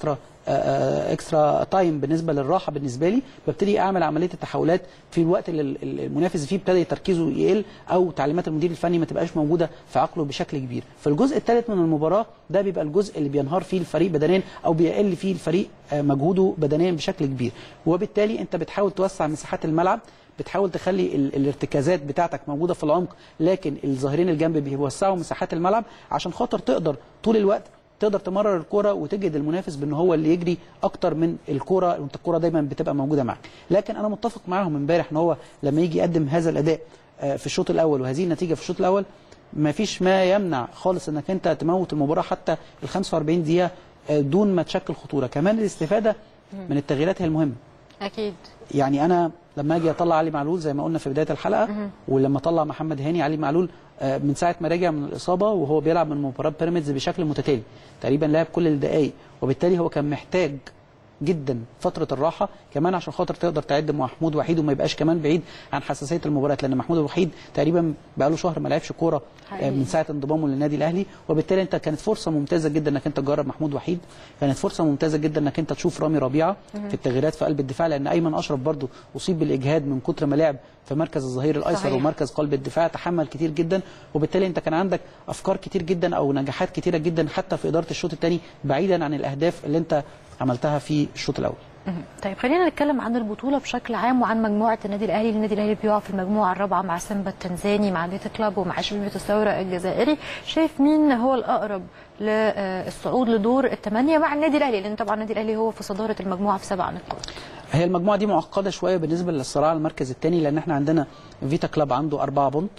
اكسترا تايم بالنسبه للراحه بالنسبه لي، ببتدي اعمل عمليه التحولات في الوقت اللي المنافس فيه ابتدى تركيزه يقل او تعليمات المدير الفني ما تبقاش موجوده في عقله بشكل كبير. في الجزء الثالث من المباراه ده بيبقى الجزء اللي بينهار فيه الفريق بدنيا او بيقل فيه الفريق مجهوده بدنيا بشكل كبير، وبالتالي انت بتحاول توسع مساحات الملعب، بتحاول تخلي الارتكازات بتاعتك موجوده في العمق، لكن الظاهرين الجنب بيوسعوا مساحات الملعب عشان خاطر تقدر طول الوقت تقدر تمرر الكرة وتجد المنافس بان هو اللي يجري اكتر من الكرة، وانت الكرة دايما بتبقى موجوده معاك. لكن انا متفق معاهم امبارح ان هو لما يجي يقدم هذا الاداء في الشوط الاول وهذه النتيجه في الشوط الاول، ما فيش ما يمنع خالص انك انت تموت المباراه حتى ال 45 دقيقه دون ما تشكل خطوره. كمان الاستفاده من التغييرات هي المهمه. اكيد. يعني انا لما اجي اطلع علي معلول زي ما قلنا في بدايه الحلقه، ولما اطلع محمد هاني، علي معلول من ساعه ما رجع من الاصابه وهو بيلعب من مباراه بيراميدز بشكل متتالي، تقريبا لعب كل الدقائق، وبالتالي هو كان محتاج جدا فتره الراحه كمان عشان خاطر تقدر تعد محمود وحيد وما يبقاش كمان بعيد عن حساسيه المباريات، لان محمود وحيد تقريبا بقى له شهر ما لعبش كوره من ساعه انضمامه للنادي الاهلي، وبالتالي انت كانت فرصه ممتازه جدا انك انت تجرب محمود وحيد، كانت فرصه ممتازه جدا انك انت تشوف رامي ربيعه في التغييرات في قلب الدفاع، لان ايمن اشرف برضو اصيب بالاجهاد من كتر ما لعب في مركز الظهير الايسر صحيح. ومركز قلب الدفاع، تحمل كتير جدا، وبالتالي انت كان عندك افكار كتير جدا او نجاحات كتيره جدا حتى في اداره الشوط الثاني بعيدا عن الاهداف اللي انت عملتها في الشوط الاول. طيب خلينا نتكلم عن البطوله بشكل عام وعن مجموعه النادي الاهلي. النادي الاهلي بيقع في المجموعه الرابعه مع سيمبا التنزاني، مع فيتا كلوب، ومع شبيبه الثوره الجزائري. شايف مين هو الاقرب للصعود لدور الثمانيه مع النادي الاهلي؟ لان طبعا النادي الاهلي هو في صداره المجموعه في 7 نقاط. هي المجموعه دي معقده شويه بالنسبه للصراع على المركز الثاني، لان احنا عندنا فيتا كلوب عنده 4 بونت،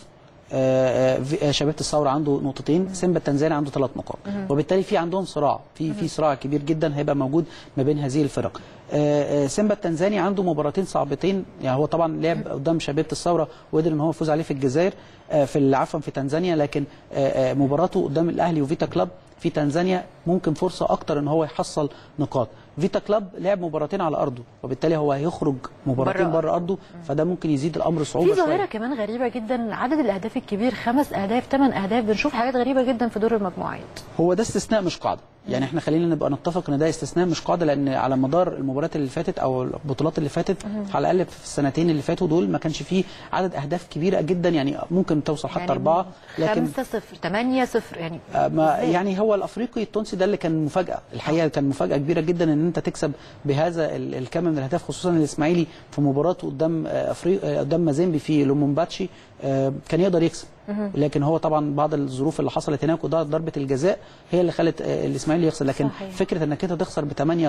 شبيبه الثوره عنده نقطتين، سيمبا التنزاني عنده 3 نقاط، وبالتالي في عندهم صراع، في صراع كبير جدا هيبقى موجود ما بين هذه الفرق. سيمبا التنزاني عنده مباراتين صعبتين، يعني هو طبعا لعب قدام شبيبه الثوره وقدر ان هو يفوز عليه في الجزائر في تنزانيا، لكن مباراته قدام الاهلي وفيتا كلوب في تنزانيا ممكن فرصه اكتر ان هو يحصل نقاط. فيتا كلوب لعب مباراتين على ارضه، وبالتالي هو هيخرج مباراتين بره ارضه، فده ممكن يزيد الامر صعوبه شويه. في ظاهره كمان غريبه جدا، عدد الاهداف الكبير 5 أهداف 8 أهداف، بنشوف حاجات غريبه جدا في دور المجموعات. هو ده استثناء مش قاعده، يعني احنا خلينا نبقى نتفق ان ده استثناء مش قاعده، لان على مدار المباريات اللي فاتت او البطولات اللي فاتت على الاقل في السنتين اللي فاتوا دول ما كانش فيه عدد اهداف كبيره جدا، يعني ممكن توصل حتى يعني 4، لكن 5-0 8-0 يعني يعني هو الافريقي التونسي ده اللي كان مفاجاه، الحقيقه كان مفاجاه كبيره جدا ان انت تكسب بهذا الكم من الاهداف، خصوصا الاسماعيلي في مباراته قدام مازيمبي في لومومباتشي كان يقدر يكسب، لكن هو طبعا بعض الظروف اللي حصلت هناك وده ضربه الجزاء هي اللي خلت الاسماعيلي يخسر، لكن صحيح. فكره انك انت تخسر ب8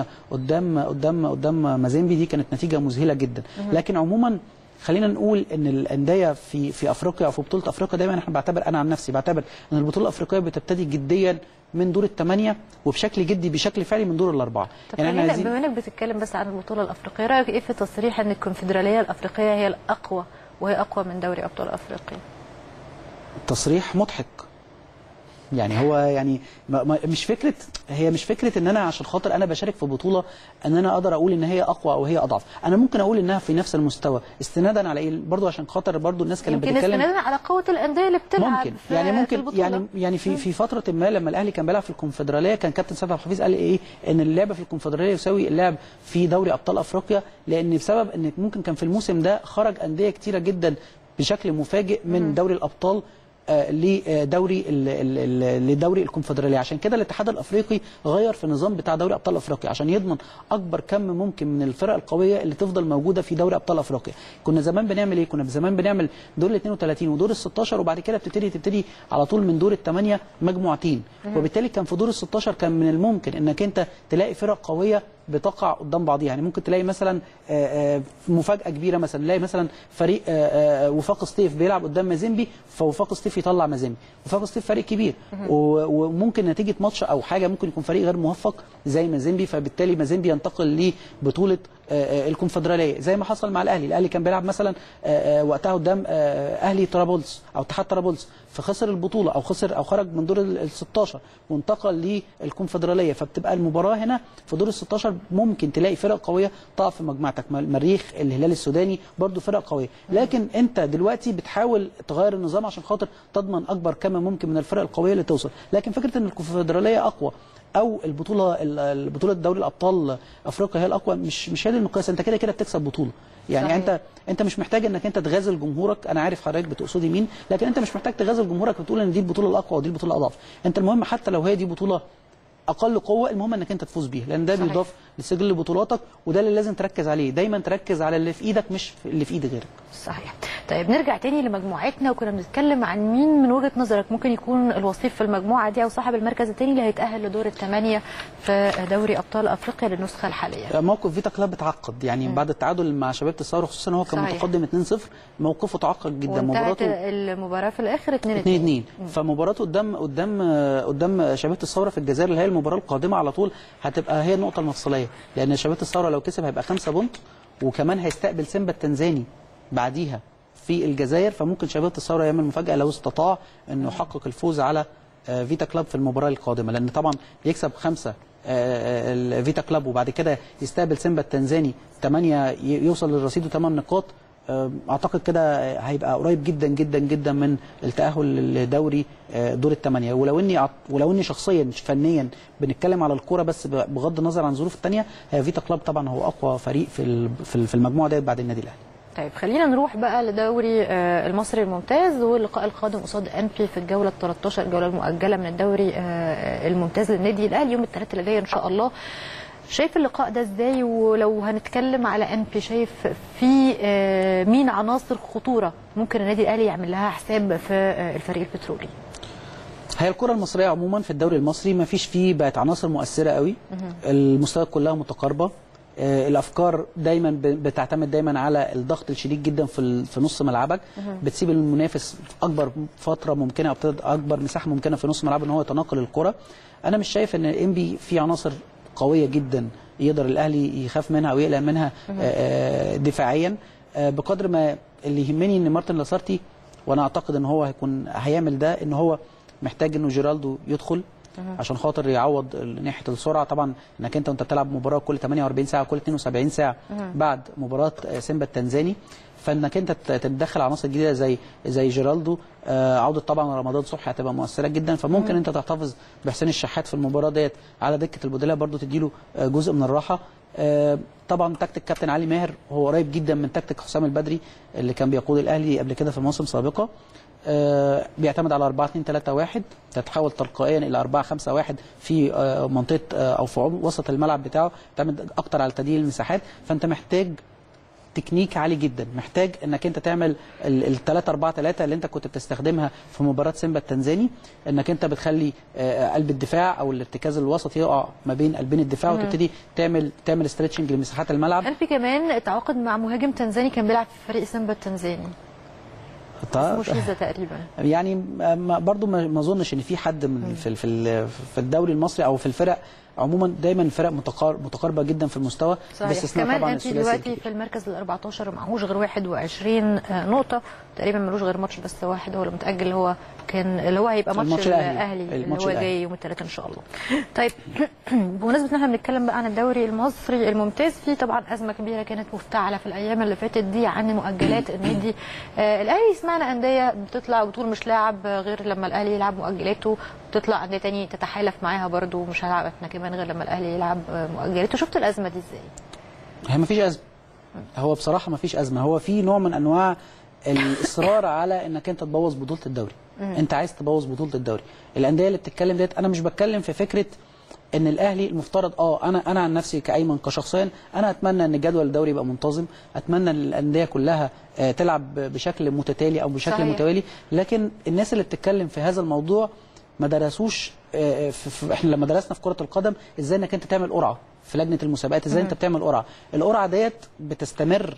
قدام مازيمبي دي كانت نتيجه مذهله جدا. لكن عموما خلينا نقول ان الانديه في افريقيا او في بطوله افريقيا دايما احنا انا عن نفسي بعتبر ان البطوله الافريقيه بتبتدي جديا من دور ال8 وبشكل جدي بشكل فعلي من دور ال4. يعني احنا بما انك بتتكلم بس عن البطوله الافريقيه، رايك ايه في تصريح ان الكونفدراليه الافريقيه هي الاقوى وهي اقوى من دوري ابطال افريقيا؟ تصريح مضحك، يعني هو يعني مش فكره ان انا عشان خاطر انا بشارك في بطوله ان انا اقدر اقول ان هي اقوى او هي اضعف، انا ممكن اقول انها في نفس المستوى استنادا على ايه برضو عشان خاطر برضو الناس كانت بتتكلم استنادا على قوه الانديه اللي بتلعب ممكن في فتره ما لما الاهلي كان بيلعب في الكونفدراليه كان كابتن سيد عبد الحفيظ قال ايه ان اللعب في الكونفدراليه يساوي اللعب في دوري ابطال افريقيا، لان بسبب ان ممكن كان في الموسم ده خرج انديه كتيره جدا بشكل مفاجئ من دوري الابطال لدوري الكونفدراليه، عشان كده الاتحاد الافريقي غير في النظام بتاع دوري ابطال افريقيا عشان يضمن اكبر كم ممكن من الفرق القويه اللي تفضل موجوده في دوري ابطال افريقيا. كنا زمان بنعمل ايه؟ كنا زمان بنعمل دور ال 32 ودور ال16 وبعد كده تبتدي على طول من دور ال8 مجموعتين، وبالتالي كان في دور ال16 كان من الممكن انك انت تلاقي فرق قويه بتقع قدام بعضيها. يعني ممكن تلاقي مثلا مفاجاه كبيره، مثلا تلاقي مثلا فريق وفاق سطيف بيلعب قدام مازيمبي، فوفاق سطيف يطلع مازيمبي. وفاق سطيف فريق كبير، وممكن نتيجه ماتش او حاجه ممكن يكون فريق غير موفق زي مازيمبي، فبالتالي مازيمبي ينتقل لبطوله الكونفدراليه زي ما حصل مع الاهلي. الاهلي كان بيلعب مثلا وقتها قدام اهلي طرابلس او اتحاد طرابلس، فخسر البطوله او خرج من دور ال 16 وانتقل للكونفدراليه. فبتبقى المباراه هنا في دور ال 16 ممكن تلاقي فرق قويه تقع في مجموعتك، المريخ، الهلال السوداني، برضو فرق قويه. لكن انت دلوقتي بتحاول تغير النظام عشان خاطر تضمن اكبر كم ممكن من الفرق القويه اللي توصل. لكن فكره ان الكونفدراليه اقوى او البطوله دوري الابطال افريقيا هي الاقوى، مش هي دي المقياس. انت كده كده بتكسب بطوله. يعني صحيح. انت مش محتاج انك انت تغازل جمهورك. انا عارف حضرتك بتقصدي مين، لكن انت مش محتاج تغازل جمهورك وتقول ان دي البطوله الاقوى ودي البطوله الاضعف. انت المهم حتى لو هي دي بطوله اقل قوه، المهم انك انت تفوز بيها، لان ده صحيح. بيضاف لسجل بطولاتك، وده اللي لازم تركز عليه. دايما تركز على اللي في ايدك مش اللي في ايد غيرك. صحيح. طيب نرجع تاني لمجموعتنا، وكنا بنتكلم عن مين من وجهه نظرك ممكن يكون الوصيف في المجموعه دي او صاحب المركز الثاني اللي هيتاهل لدور الثمانيه في دوري ابطال افريقيا للنسخه الحاليه. موقف فيتا كلاب اتعقد يعني بعد التعادل مع شباب الثوره، خصوصا هو كان متقدم 2-0، موقفه تعقد جدا. مباراته المباراه في الاخر 2-2. فمباراته قدام شباب الثوره في الجزائر اللي هي المباراه القادمه على طول هتبقى هي النقطه المفصليه، لان شباب الثوره لو كسب هيبقى 5 بونت، وكمان هيستقبل سيمبا التنزاني بعديها في الجزائر. فممكن شباب الثوره يعمل مفاجاه لو استطاع انه يحقق الفوز على فيتا كلاب في المباراه القادمه، لان طبعا يكسب 5 الفيتا كلاب وبعد كده يستقبل سيمبا التنزاني 8 يوصل للرصيد 8 نقاط. اعتقد كده هيبقى قريب جدا جدا جدا من التاهل لدوري دور الثمانيه. ولو اني شخصيا فنيا بنتكلم على الكوره بس بغض النظر عن الظروف الثانيه، هي فيتا كلاب طبعا هو اقوى فريق في المجموعه ديت بعد النادي الاهلي. طيب خلينا نروح بقى لدوري المصري الممتاز واللقاء القادم قصاد انبي في الجوله ال 13، الجوله المؤجله من الدوري الممتاز للنادي الاهلي يوم الثلاثاء اللي جاي ان شاء الله. شايف اللقاء ده ازاي؟ ولو هنتكلم على انبي، شايف في مين عناصر خطوره ممكن النادي الاهلي يعمل لها حساب في الفريق البترولي؟ هي الكره المصريه عموما في الدوري المصري ما فيش فيه بقت عناصر مؤثره قوي، المستويات كلها متقاربه، الافكار دايما بتعتمد دايما على الضغط الشديد جدا في نص ملعبك، بتسيب المنافس اكبر فتره ممكنه او اكبر مساحه ممكنه في نص ملعب ان هو يتناقل الكره. انا مش شايف ان انبي في عناصر قويه جدا يقدر الاهلي يخاف منها او يقلق منها دفاعيا، بقدر ما اللي يهمني ان مارتن لاسارتي، وانا اعتقد ان هو هيعمل ده، ان هو محتاج انه جيرالدو يدخل عشان خاطر يعوض ناحيه السرعه. طبعا انك انت وانت بتلعب مباراه كل 48 ساعه كل 72 ساعه بعد مباراه سيمبا التنزاني، فانك انت تتدخل عناصر جديده زي جيرالدو، عوده طبعا رمضان صبحي هتبقى مؤثره جدا. فممكن انت تحتفظ بحسين الشحات في المباراه ديت على دكه البدلاء، برضو تديله جزء من الراحه. طبعا تكتيك كابتن علي ماهر هو قريب جدا من تكتيك حسام البدري اللي كان بيقود الاهلي قبل كده في مواسم سابقه. بيعتمد على 4-2-3-1، تتحول تلقائيا الى 4-5-1 في منطقه او في وسط الملعب بتاعه، بيعتمد اكتر على تضييق المساحات. فانت محتاج تكنيك عالي جدا، محتاج انك انت تعمل ال 3-4-3 اللي انت كنت بتستخدمها في مباراه سيمبا التنزاني، انك انت بتخلي قلب الدفاع او الارتكاز الوسط يقع ما بين قلبين الدفاع وتبتدي تعمل ستريتشنج لمساحات الملعب. انبي كمان تعاقد مع مهاجم تنزاني كان بيلعب في فريق سيمبا التنزاني اسمه شيزا تقريبا. يعني برضو ما اظنش ان في حد من في الدوري المصري او في الفرق عموما، دايما الفرق متقاربه جدا في المستوى. باستثناء طبعا انت دلوقتي في المركز ال 14 معهوش غير 21 نقطه تقريبا، ملوش غير ماتش بس واحد هو اللي متاجل، اللي هو هيبقى ماتش الاهلي اللي هو جاي يوم الثلاثاء ان شاء الله. طيب بمناسبه ان احنا بنتكلم بقى عن الدوري المصري الممتاز، في طبعا ازمه كبيره كانت مفتعله في الايام اللي فاتت دي عن مؤجلات النادي الاهلي. سمعنا انديه بتطلع وتقول مش لاعب غير لما الاهلي يلعب مؤجلاته، تطلع انديه ثانيه تتحالف معاها برده مش هنلعب احنا كمان غير لما الاهلي يلعب مؤجلاته. شفت الازمه دي ازاي؟ هي ما فيش ازمه، هو بصراحه ما فيش ازمه، هو في نوع من انواع الاصرار على انك انت تبوظ بطوله الدوري. انت عايز تبوظ بطوله الدوري. الانديه اللي بتتكلم ديت، انا مش بتكلم في فكره ان الاهلي المفترض انا عن نفسي كايمن كشخصيا انا اتمنى ان جدول الدوري يبقى منتظم، اتمنى ان الانديه كلها تلعب بشكل متتالي او بشكل صحيح. متوالي. لكن الناس اللي بتتكلم في هذا الموضوع ما درسوش احنا لما درسنا في كره القدم ازاي انك انت تعمل قرعه في لجنه المسابقات، ازاي انت بتعمل قرعه. القرعه ديت بتستمر،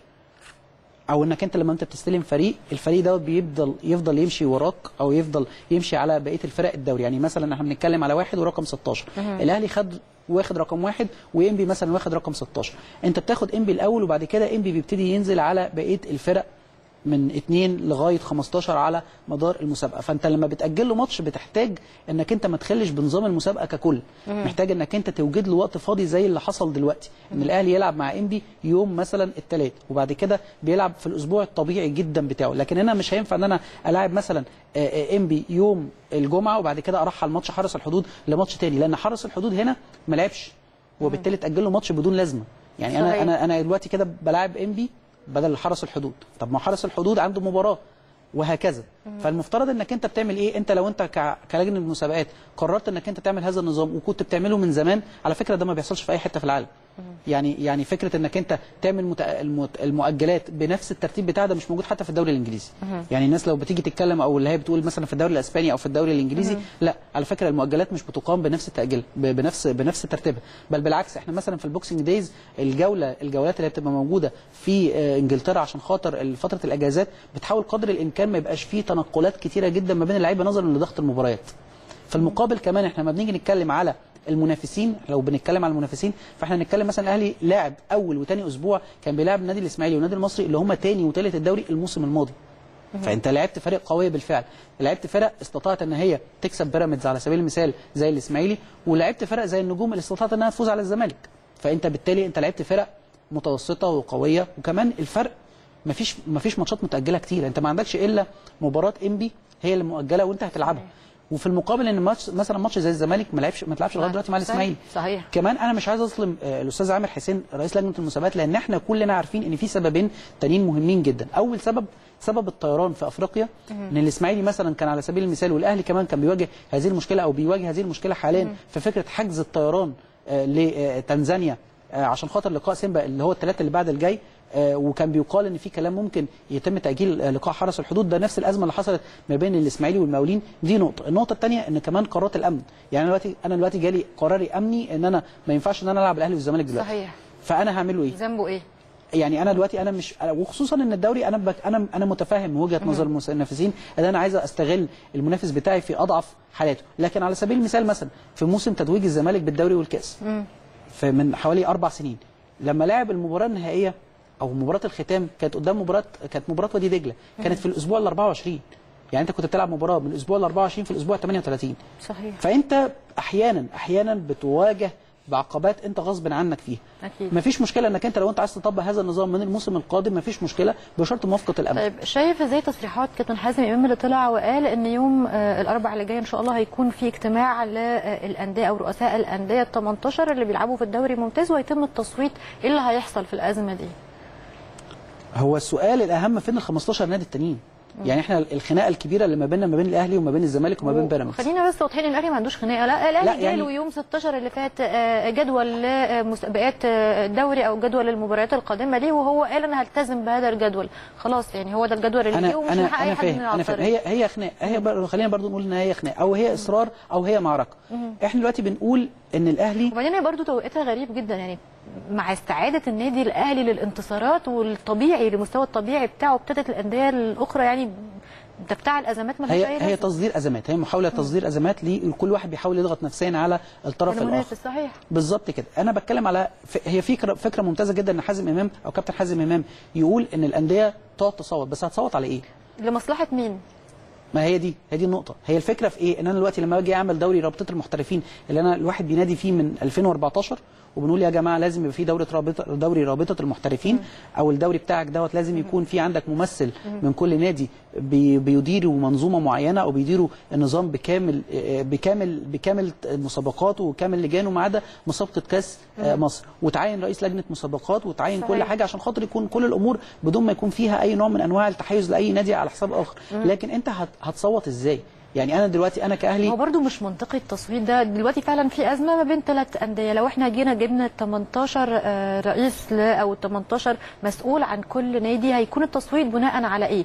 او انك انت لما انت بتستلم فريق، الفريق ده يفضل يمشي وراك، او يفضل يمشي على بقيه الفرق الدوري. يعني مثلا احنا بنتكلم على واحد ورقم 16، الاهلي واخد رقم 1 وانبي مثلا واخد رقم 16، انت بتاخد انبي الاول وبعد كده انبي بيبتدي ينزل على بقيه الفرق من 2 لغايه 15 على مدار المسابقه. فانت لما بتاجل له ماتش بتحتاج انك انت ما تخلش بنظام المسابقه ككل، محتاج انك انت توجد له وقت فاضي زي اللي حصل دلوقتي، ان الاهلي يلعب مع انبي يوم مثلا الثلاث وبعد كده بيلعب في الاسبوع الطبيعي جدا بتاعه. لكن انا مش هينفع ان انا الاعب مثلا انبي يوم الجمعه وبعد كده ارحل ماتش حرس الحدود لماتش ثاني، لان حرس الحدود هنا ما لعبش وبالتالي تاجل له ماتش بدون لازمه. يعني صحيح. انا دلوقتي كده بلاعب انبي بدل حرس الحدود، طب ما حرس الحدود عنده مباراه وهكذا. فالمفترض انك انت بتعمل ايه؟ انت لو انت كلجنه المسابقات قررت انك انت تعمل هذا النظام وكنت بتعمله من زمان، على فكره ده ما بيحصلش في اي حته في العالم. يعني فكره انك انت تعمل المؤجلات بنفس الترتيب بتاعها ده مش موجود حتى في الدوري الانجليزي. يعني الناس لو بتيجي تتكلم او اللي هي بتقول مثلا في الدوري الاسباني او في الدوري الانجليزي، لا على فكره المؤجلات مش بتقام بنفس التاجيل بنفس ترتيبها، بل بالعكس. احنا مثلا في البوكسنج دايز الجولات اللي بتبقى موجوده في انجلترا عشان خاطر فتره الاجازات بتحاول قدر الامكان ما يبقاش فيه تنقلات كتيره جدا ما بين اللعيبه نظرا لضغط المباريات. في المقابل كمان احنا لما بنيجي نتكلم على المنافسين، لو بنتكلم على المنافسين فاحنا نتكلم مثلا الاهلي لاعب اول وثاني اسبوع كان بيلاعب النادي الاسماعيلي والنادي المصري اللي هم ثاني وثالث الدوري الموسم الماضي. فانت لعبت فريق قويه بالفعل، لعبت فرق استطاعت ان هي تكسب بيراميدز على سبيل المثال زي الاسماعيلي، ولعبت فرق زي النجوم اللي استطاعت انها تفوز على الزمالك. فانت بالتالي انت لعبت فرق متوسطه وقويه، وكمان الفرق مفيش ماتشات متاجله كتير، انت ما عندكش الا مباراه انبي هي اللي مؤجله وانت هتلعبها. وفي المقابل ان مثلا ماتش زي الزمالك ما تلعبش لغايه دلوقتي مع الاسماعيلي. صحيح. كمان انا مش عايز اظلم الاستاذ عامر حسين رئيس لجنه المسابقات، لان احنا كلنا عارفين ان في سببين تانيين مهمين جدا. اول سبب الطيران في افريقيا، ان الاسماعيلي مثلا كان على سبيل المثال والاهلي كمان كان بيواجه هذه المشكله او بيواجه هذه المشكله حاليا في فكره حجز الطيران لتنزانيا عشان خاطر لقاء سيمبا اللي هو الثلاث اللي بعد الجاي، وكان بيقال ان في كلام ممكن يتم تاجيل لقاء حرس الحدود. ده نفس الازمه اللي حصلت ما بين الاسماعيلي والمقاولين. دي نقطه. النقطه الثانيه ان كمان قرارات الامن، يعني انا دلوقتي جالي قراري امني ان انا ما ينفعش ان انا العب الاهلي والزمالك دلوقتي. صحيح. فانا هعمل له ايه؟ ذنبه ايه؟ يعني انا دلوقتي انا مش، وخصوصا ان الدوري انا متفاهم وجهه نظر المنافسين ان انا عايز استغل المنافس بتاعي في اضعف حالاته. لكن على سبيل المثال مثلا في موسم تتويج الزمالك بالدوري والكاس من حوالي 4 سنين، لما لعب المباراه النهائيه او مباراه الختام كانت مباراه وادي دجله، كانت في الاسبوع ال 24. يعني انت كنت بتلعب مباراه من الاسبوع ال 24 في الاسبوع ال 38. صحيح. فانت احيانا بتواجه بعقبات انت غصب عنك فيها. اكيد. مفيش مشكله انك انت لو انت عايز تطبق هذا النظام من الموسم القادم مفيش مشكله بشرط موافقه الامن. طيب شايف ازاي تصريحات كابتن حازم امام اللي طلع وقال ان يوم الاربعاء اللي جاي ان شاء الله هيكون في اجتماع للانديه او رؤساء الانديه ال 18 اللي بيلعبوا في الدوري الممتاز وهيتم التصويت، ايه اللي هيحصل في الازمه دي؟ هو السؤال الاهم فين ال 15 نادي التانيين؟ يعني احنا الخناقه الكبيره اللي ما بيننا ما بين الاهلي وما بين الزمالك وما بين بيراميدز. خلينا بس واضحين ان الاهلي ما عندوش خناقه، لا الاهلي جاله يوم 16 اللي فات جدول لمسابقات الدوري او جدول المباريات القادمه ليه، وهو قال انا هلتزم بهذا الجدول. خلاص يعني هو ده الجدول اللي ليه ومش من حق اي حد من انا فاهم. هي خناقه، خلينا برضو نقول ان هي خناقه او هي اصرار او هي معركه. احنا دلوقتي بنقول ان الاهلي، وبعدين هي برضو توقيتها غريب جدا، يعني مع استعاده النادي الاهلي للانتصارات والطبيعي للمستوى الطبيعي بتاعه ابتدت الانديه الاخرى يعني ده بتاع الازمات ما هي تصدير ازمات، هي محاوله تصدير ازمات لكل واحد بيحاول يضغط نفسيا على الطرف الاخر. صحيح. بالظبط كده. انا بتكلم على هي فكره ممتازه جدا ان حازم امام او كابتن حازم امام يقول ان الانديه تقعد تصوت، بس هتصوت على ايه؟ لمصلحه مين؟ ما هي دي النقطه. هي الفكره في ايه؟ ان انا دلوقتي لما باجي اعمل دوري رابطه المحترفين اللي انا الواحد بينادي فيه من 2014 وبنقول يا جماعه لازم يبقى في دوري رابطه المحترفين او الدوري بتاعك دوت لازم يكون في عندك ممثل من كل نادي بيديروا منظومه معينه او بيديروا النظام بكامل مسابقاته وكامل لجانه ما عدا مسابقه كاس مصر، وتعين رئيس لجنه مسابقات وتعين كل حاجه عشان خاطر يكون كل الامور بدون ما يكون فيها اي نوع من انواع التحيز لاي نادي على حساب اخر. لكن انت هتصوت ازاي؟ يعني انا دلوقتي انا كاهلي هو برضه مش منطقي التصويت ده. دلوقتي فعلا في ازمه ما بين 3 انديه، لو احنا جبنا 18 رئيس او 18 مسؤول عن كل نادي هيكون التصويت بناء على ايه؟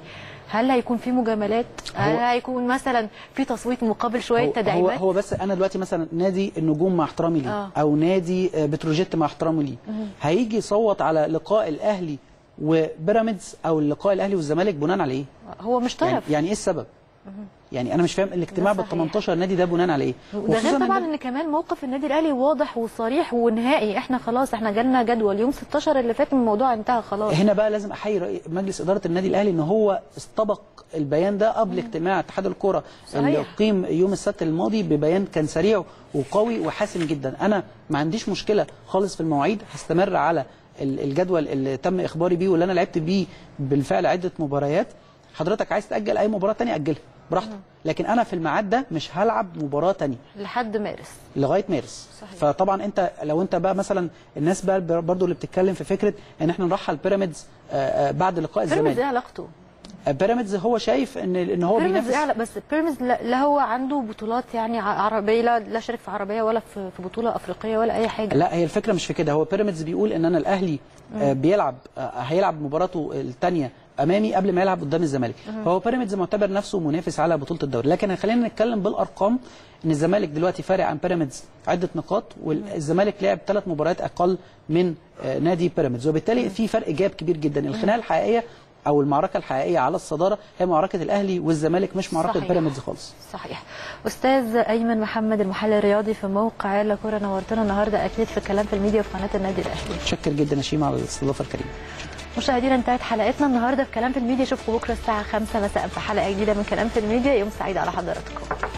هل هيكون في مجاملات؟ هل هيكون مثلا في تصويت مقابل شويه تدعيمات؟ هو بس انا دلوقتي مثلا نادي النجوم مع احترامي ليه او نادي بتروجيت مع احترامي ليه هيجي يصوت على لقاء الاهلي وبيراميدز او لقاء الاهلي والزمالك بناء على ايه؟ هو مش طرف. يعني ايه السبب؟ يعني انا مش فاهم الاجتماع بال 18 نادي ده بناء على ايه؟ ده غير طبعا ان كمان موقف النادي الاهلي واضح وصريح ونهائي. احنا خلاص احنا جالنا جدول يوم 16 اللي فات الموضوع انتهى خلاص. هنا بقى لازم احيي مجلس اداره النادي الاهلي ان هو استبق البيان ده قبل اجتماع اتحاد الكره اللي قيم يوم السبت الماضي ببيان كان سريع وقوي وحاسم جدا. انا ما عنديش مشكله خالص في المواعيد، هستمر على الجدول اللي تم اخباري بيه واللي انا لعبت بيه بالفعل عده مباريات. حضرتك عايز تاجل اي مباراه ثانيه اجلها براحتك، لكن انا في الميعاد ده مش هلعب مباراه ثانيه لحد مارس، لغايه مارس. صحيح. فطبعا انت لو انت بقى مثلا الناس بقى برضو اللي بتتكلم في فكره ان احنا نرحل بيراميدز بعد لقاء الزمالك. بيراميدز ايه علاقته؟ بيراميدز هو شايف ان هو بينافس، بس بيراميدز لا هو عنده بطولات يعني عربيه، لا شارك في عربيه ولا في بطوله افريقيه ولا اي حاجه. لا هي الفكره مش في كده. هو بيراميدز بيقول ان انا الاهلي هيلعب مباراته الثانيه امامي قبل ما يلعب قدام الزمالك. فهو بيراميدز معتبر نفسه منافس على بطوله الدوري، لكن خلينا نتكلم بالارقام ان الزمالك دلوقتي فارق عن بيراميدز عده نقاط، والزمالك لعب 3 مباريات اقل من نادي بيراميدز، وبالتالي في فرق جاب كبير جدا. الخناقه الحقيقيه او المعركه الحقيقيه على الصداره هي معركه الاهلي والزمالك مش معركه بيراميدز خالص. صحيح. استاذ ايمن محمد المحلل الرياضي في موقع يلا كوره، نورتنا النهارده اكيد في كلام في الميديا في قناه النادي الاهلي. متشكر جدا يا شيماء على الاستضافه الكريمه. مشاهدينا انتهت حلقتنا النهارده في كلام في الميديا. اشوفكم بكره الساعه 5 مساء في حلقه جديده من كلام في الميديا. يوم سعيد على حضراتكم.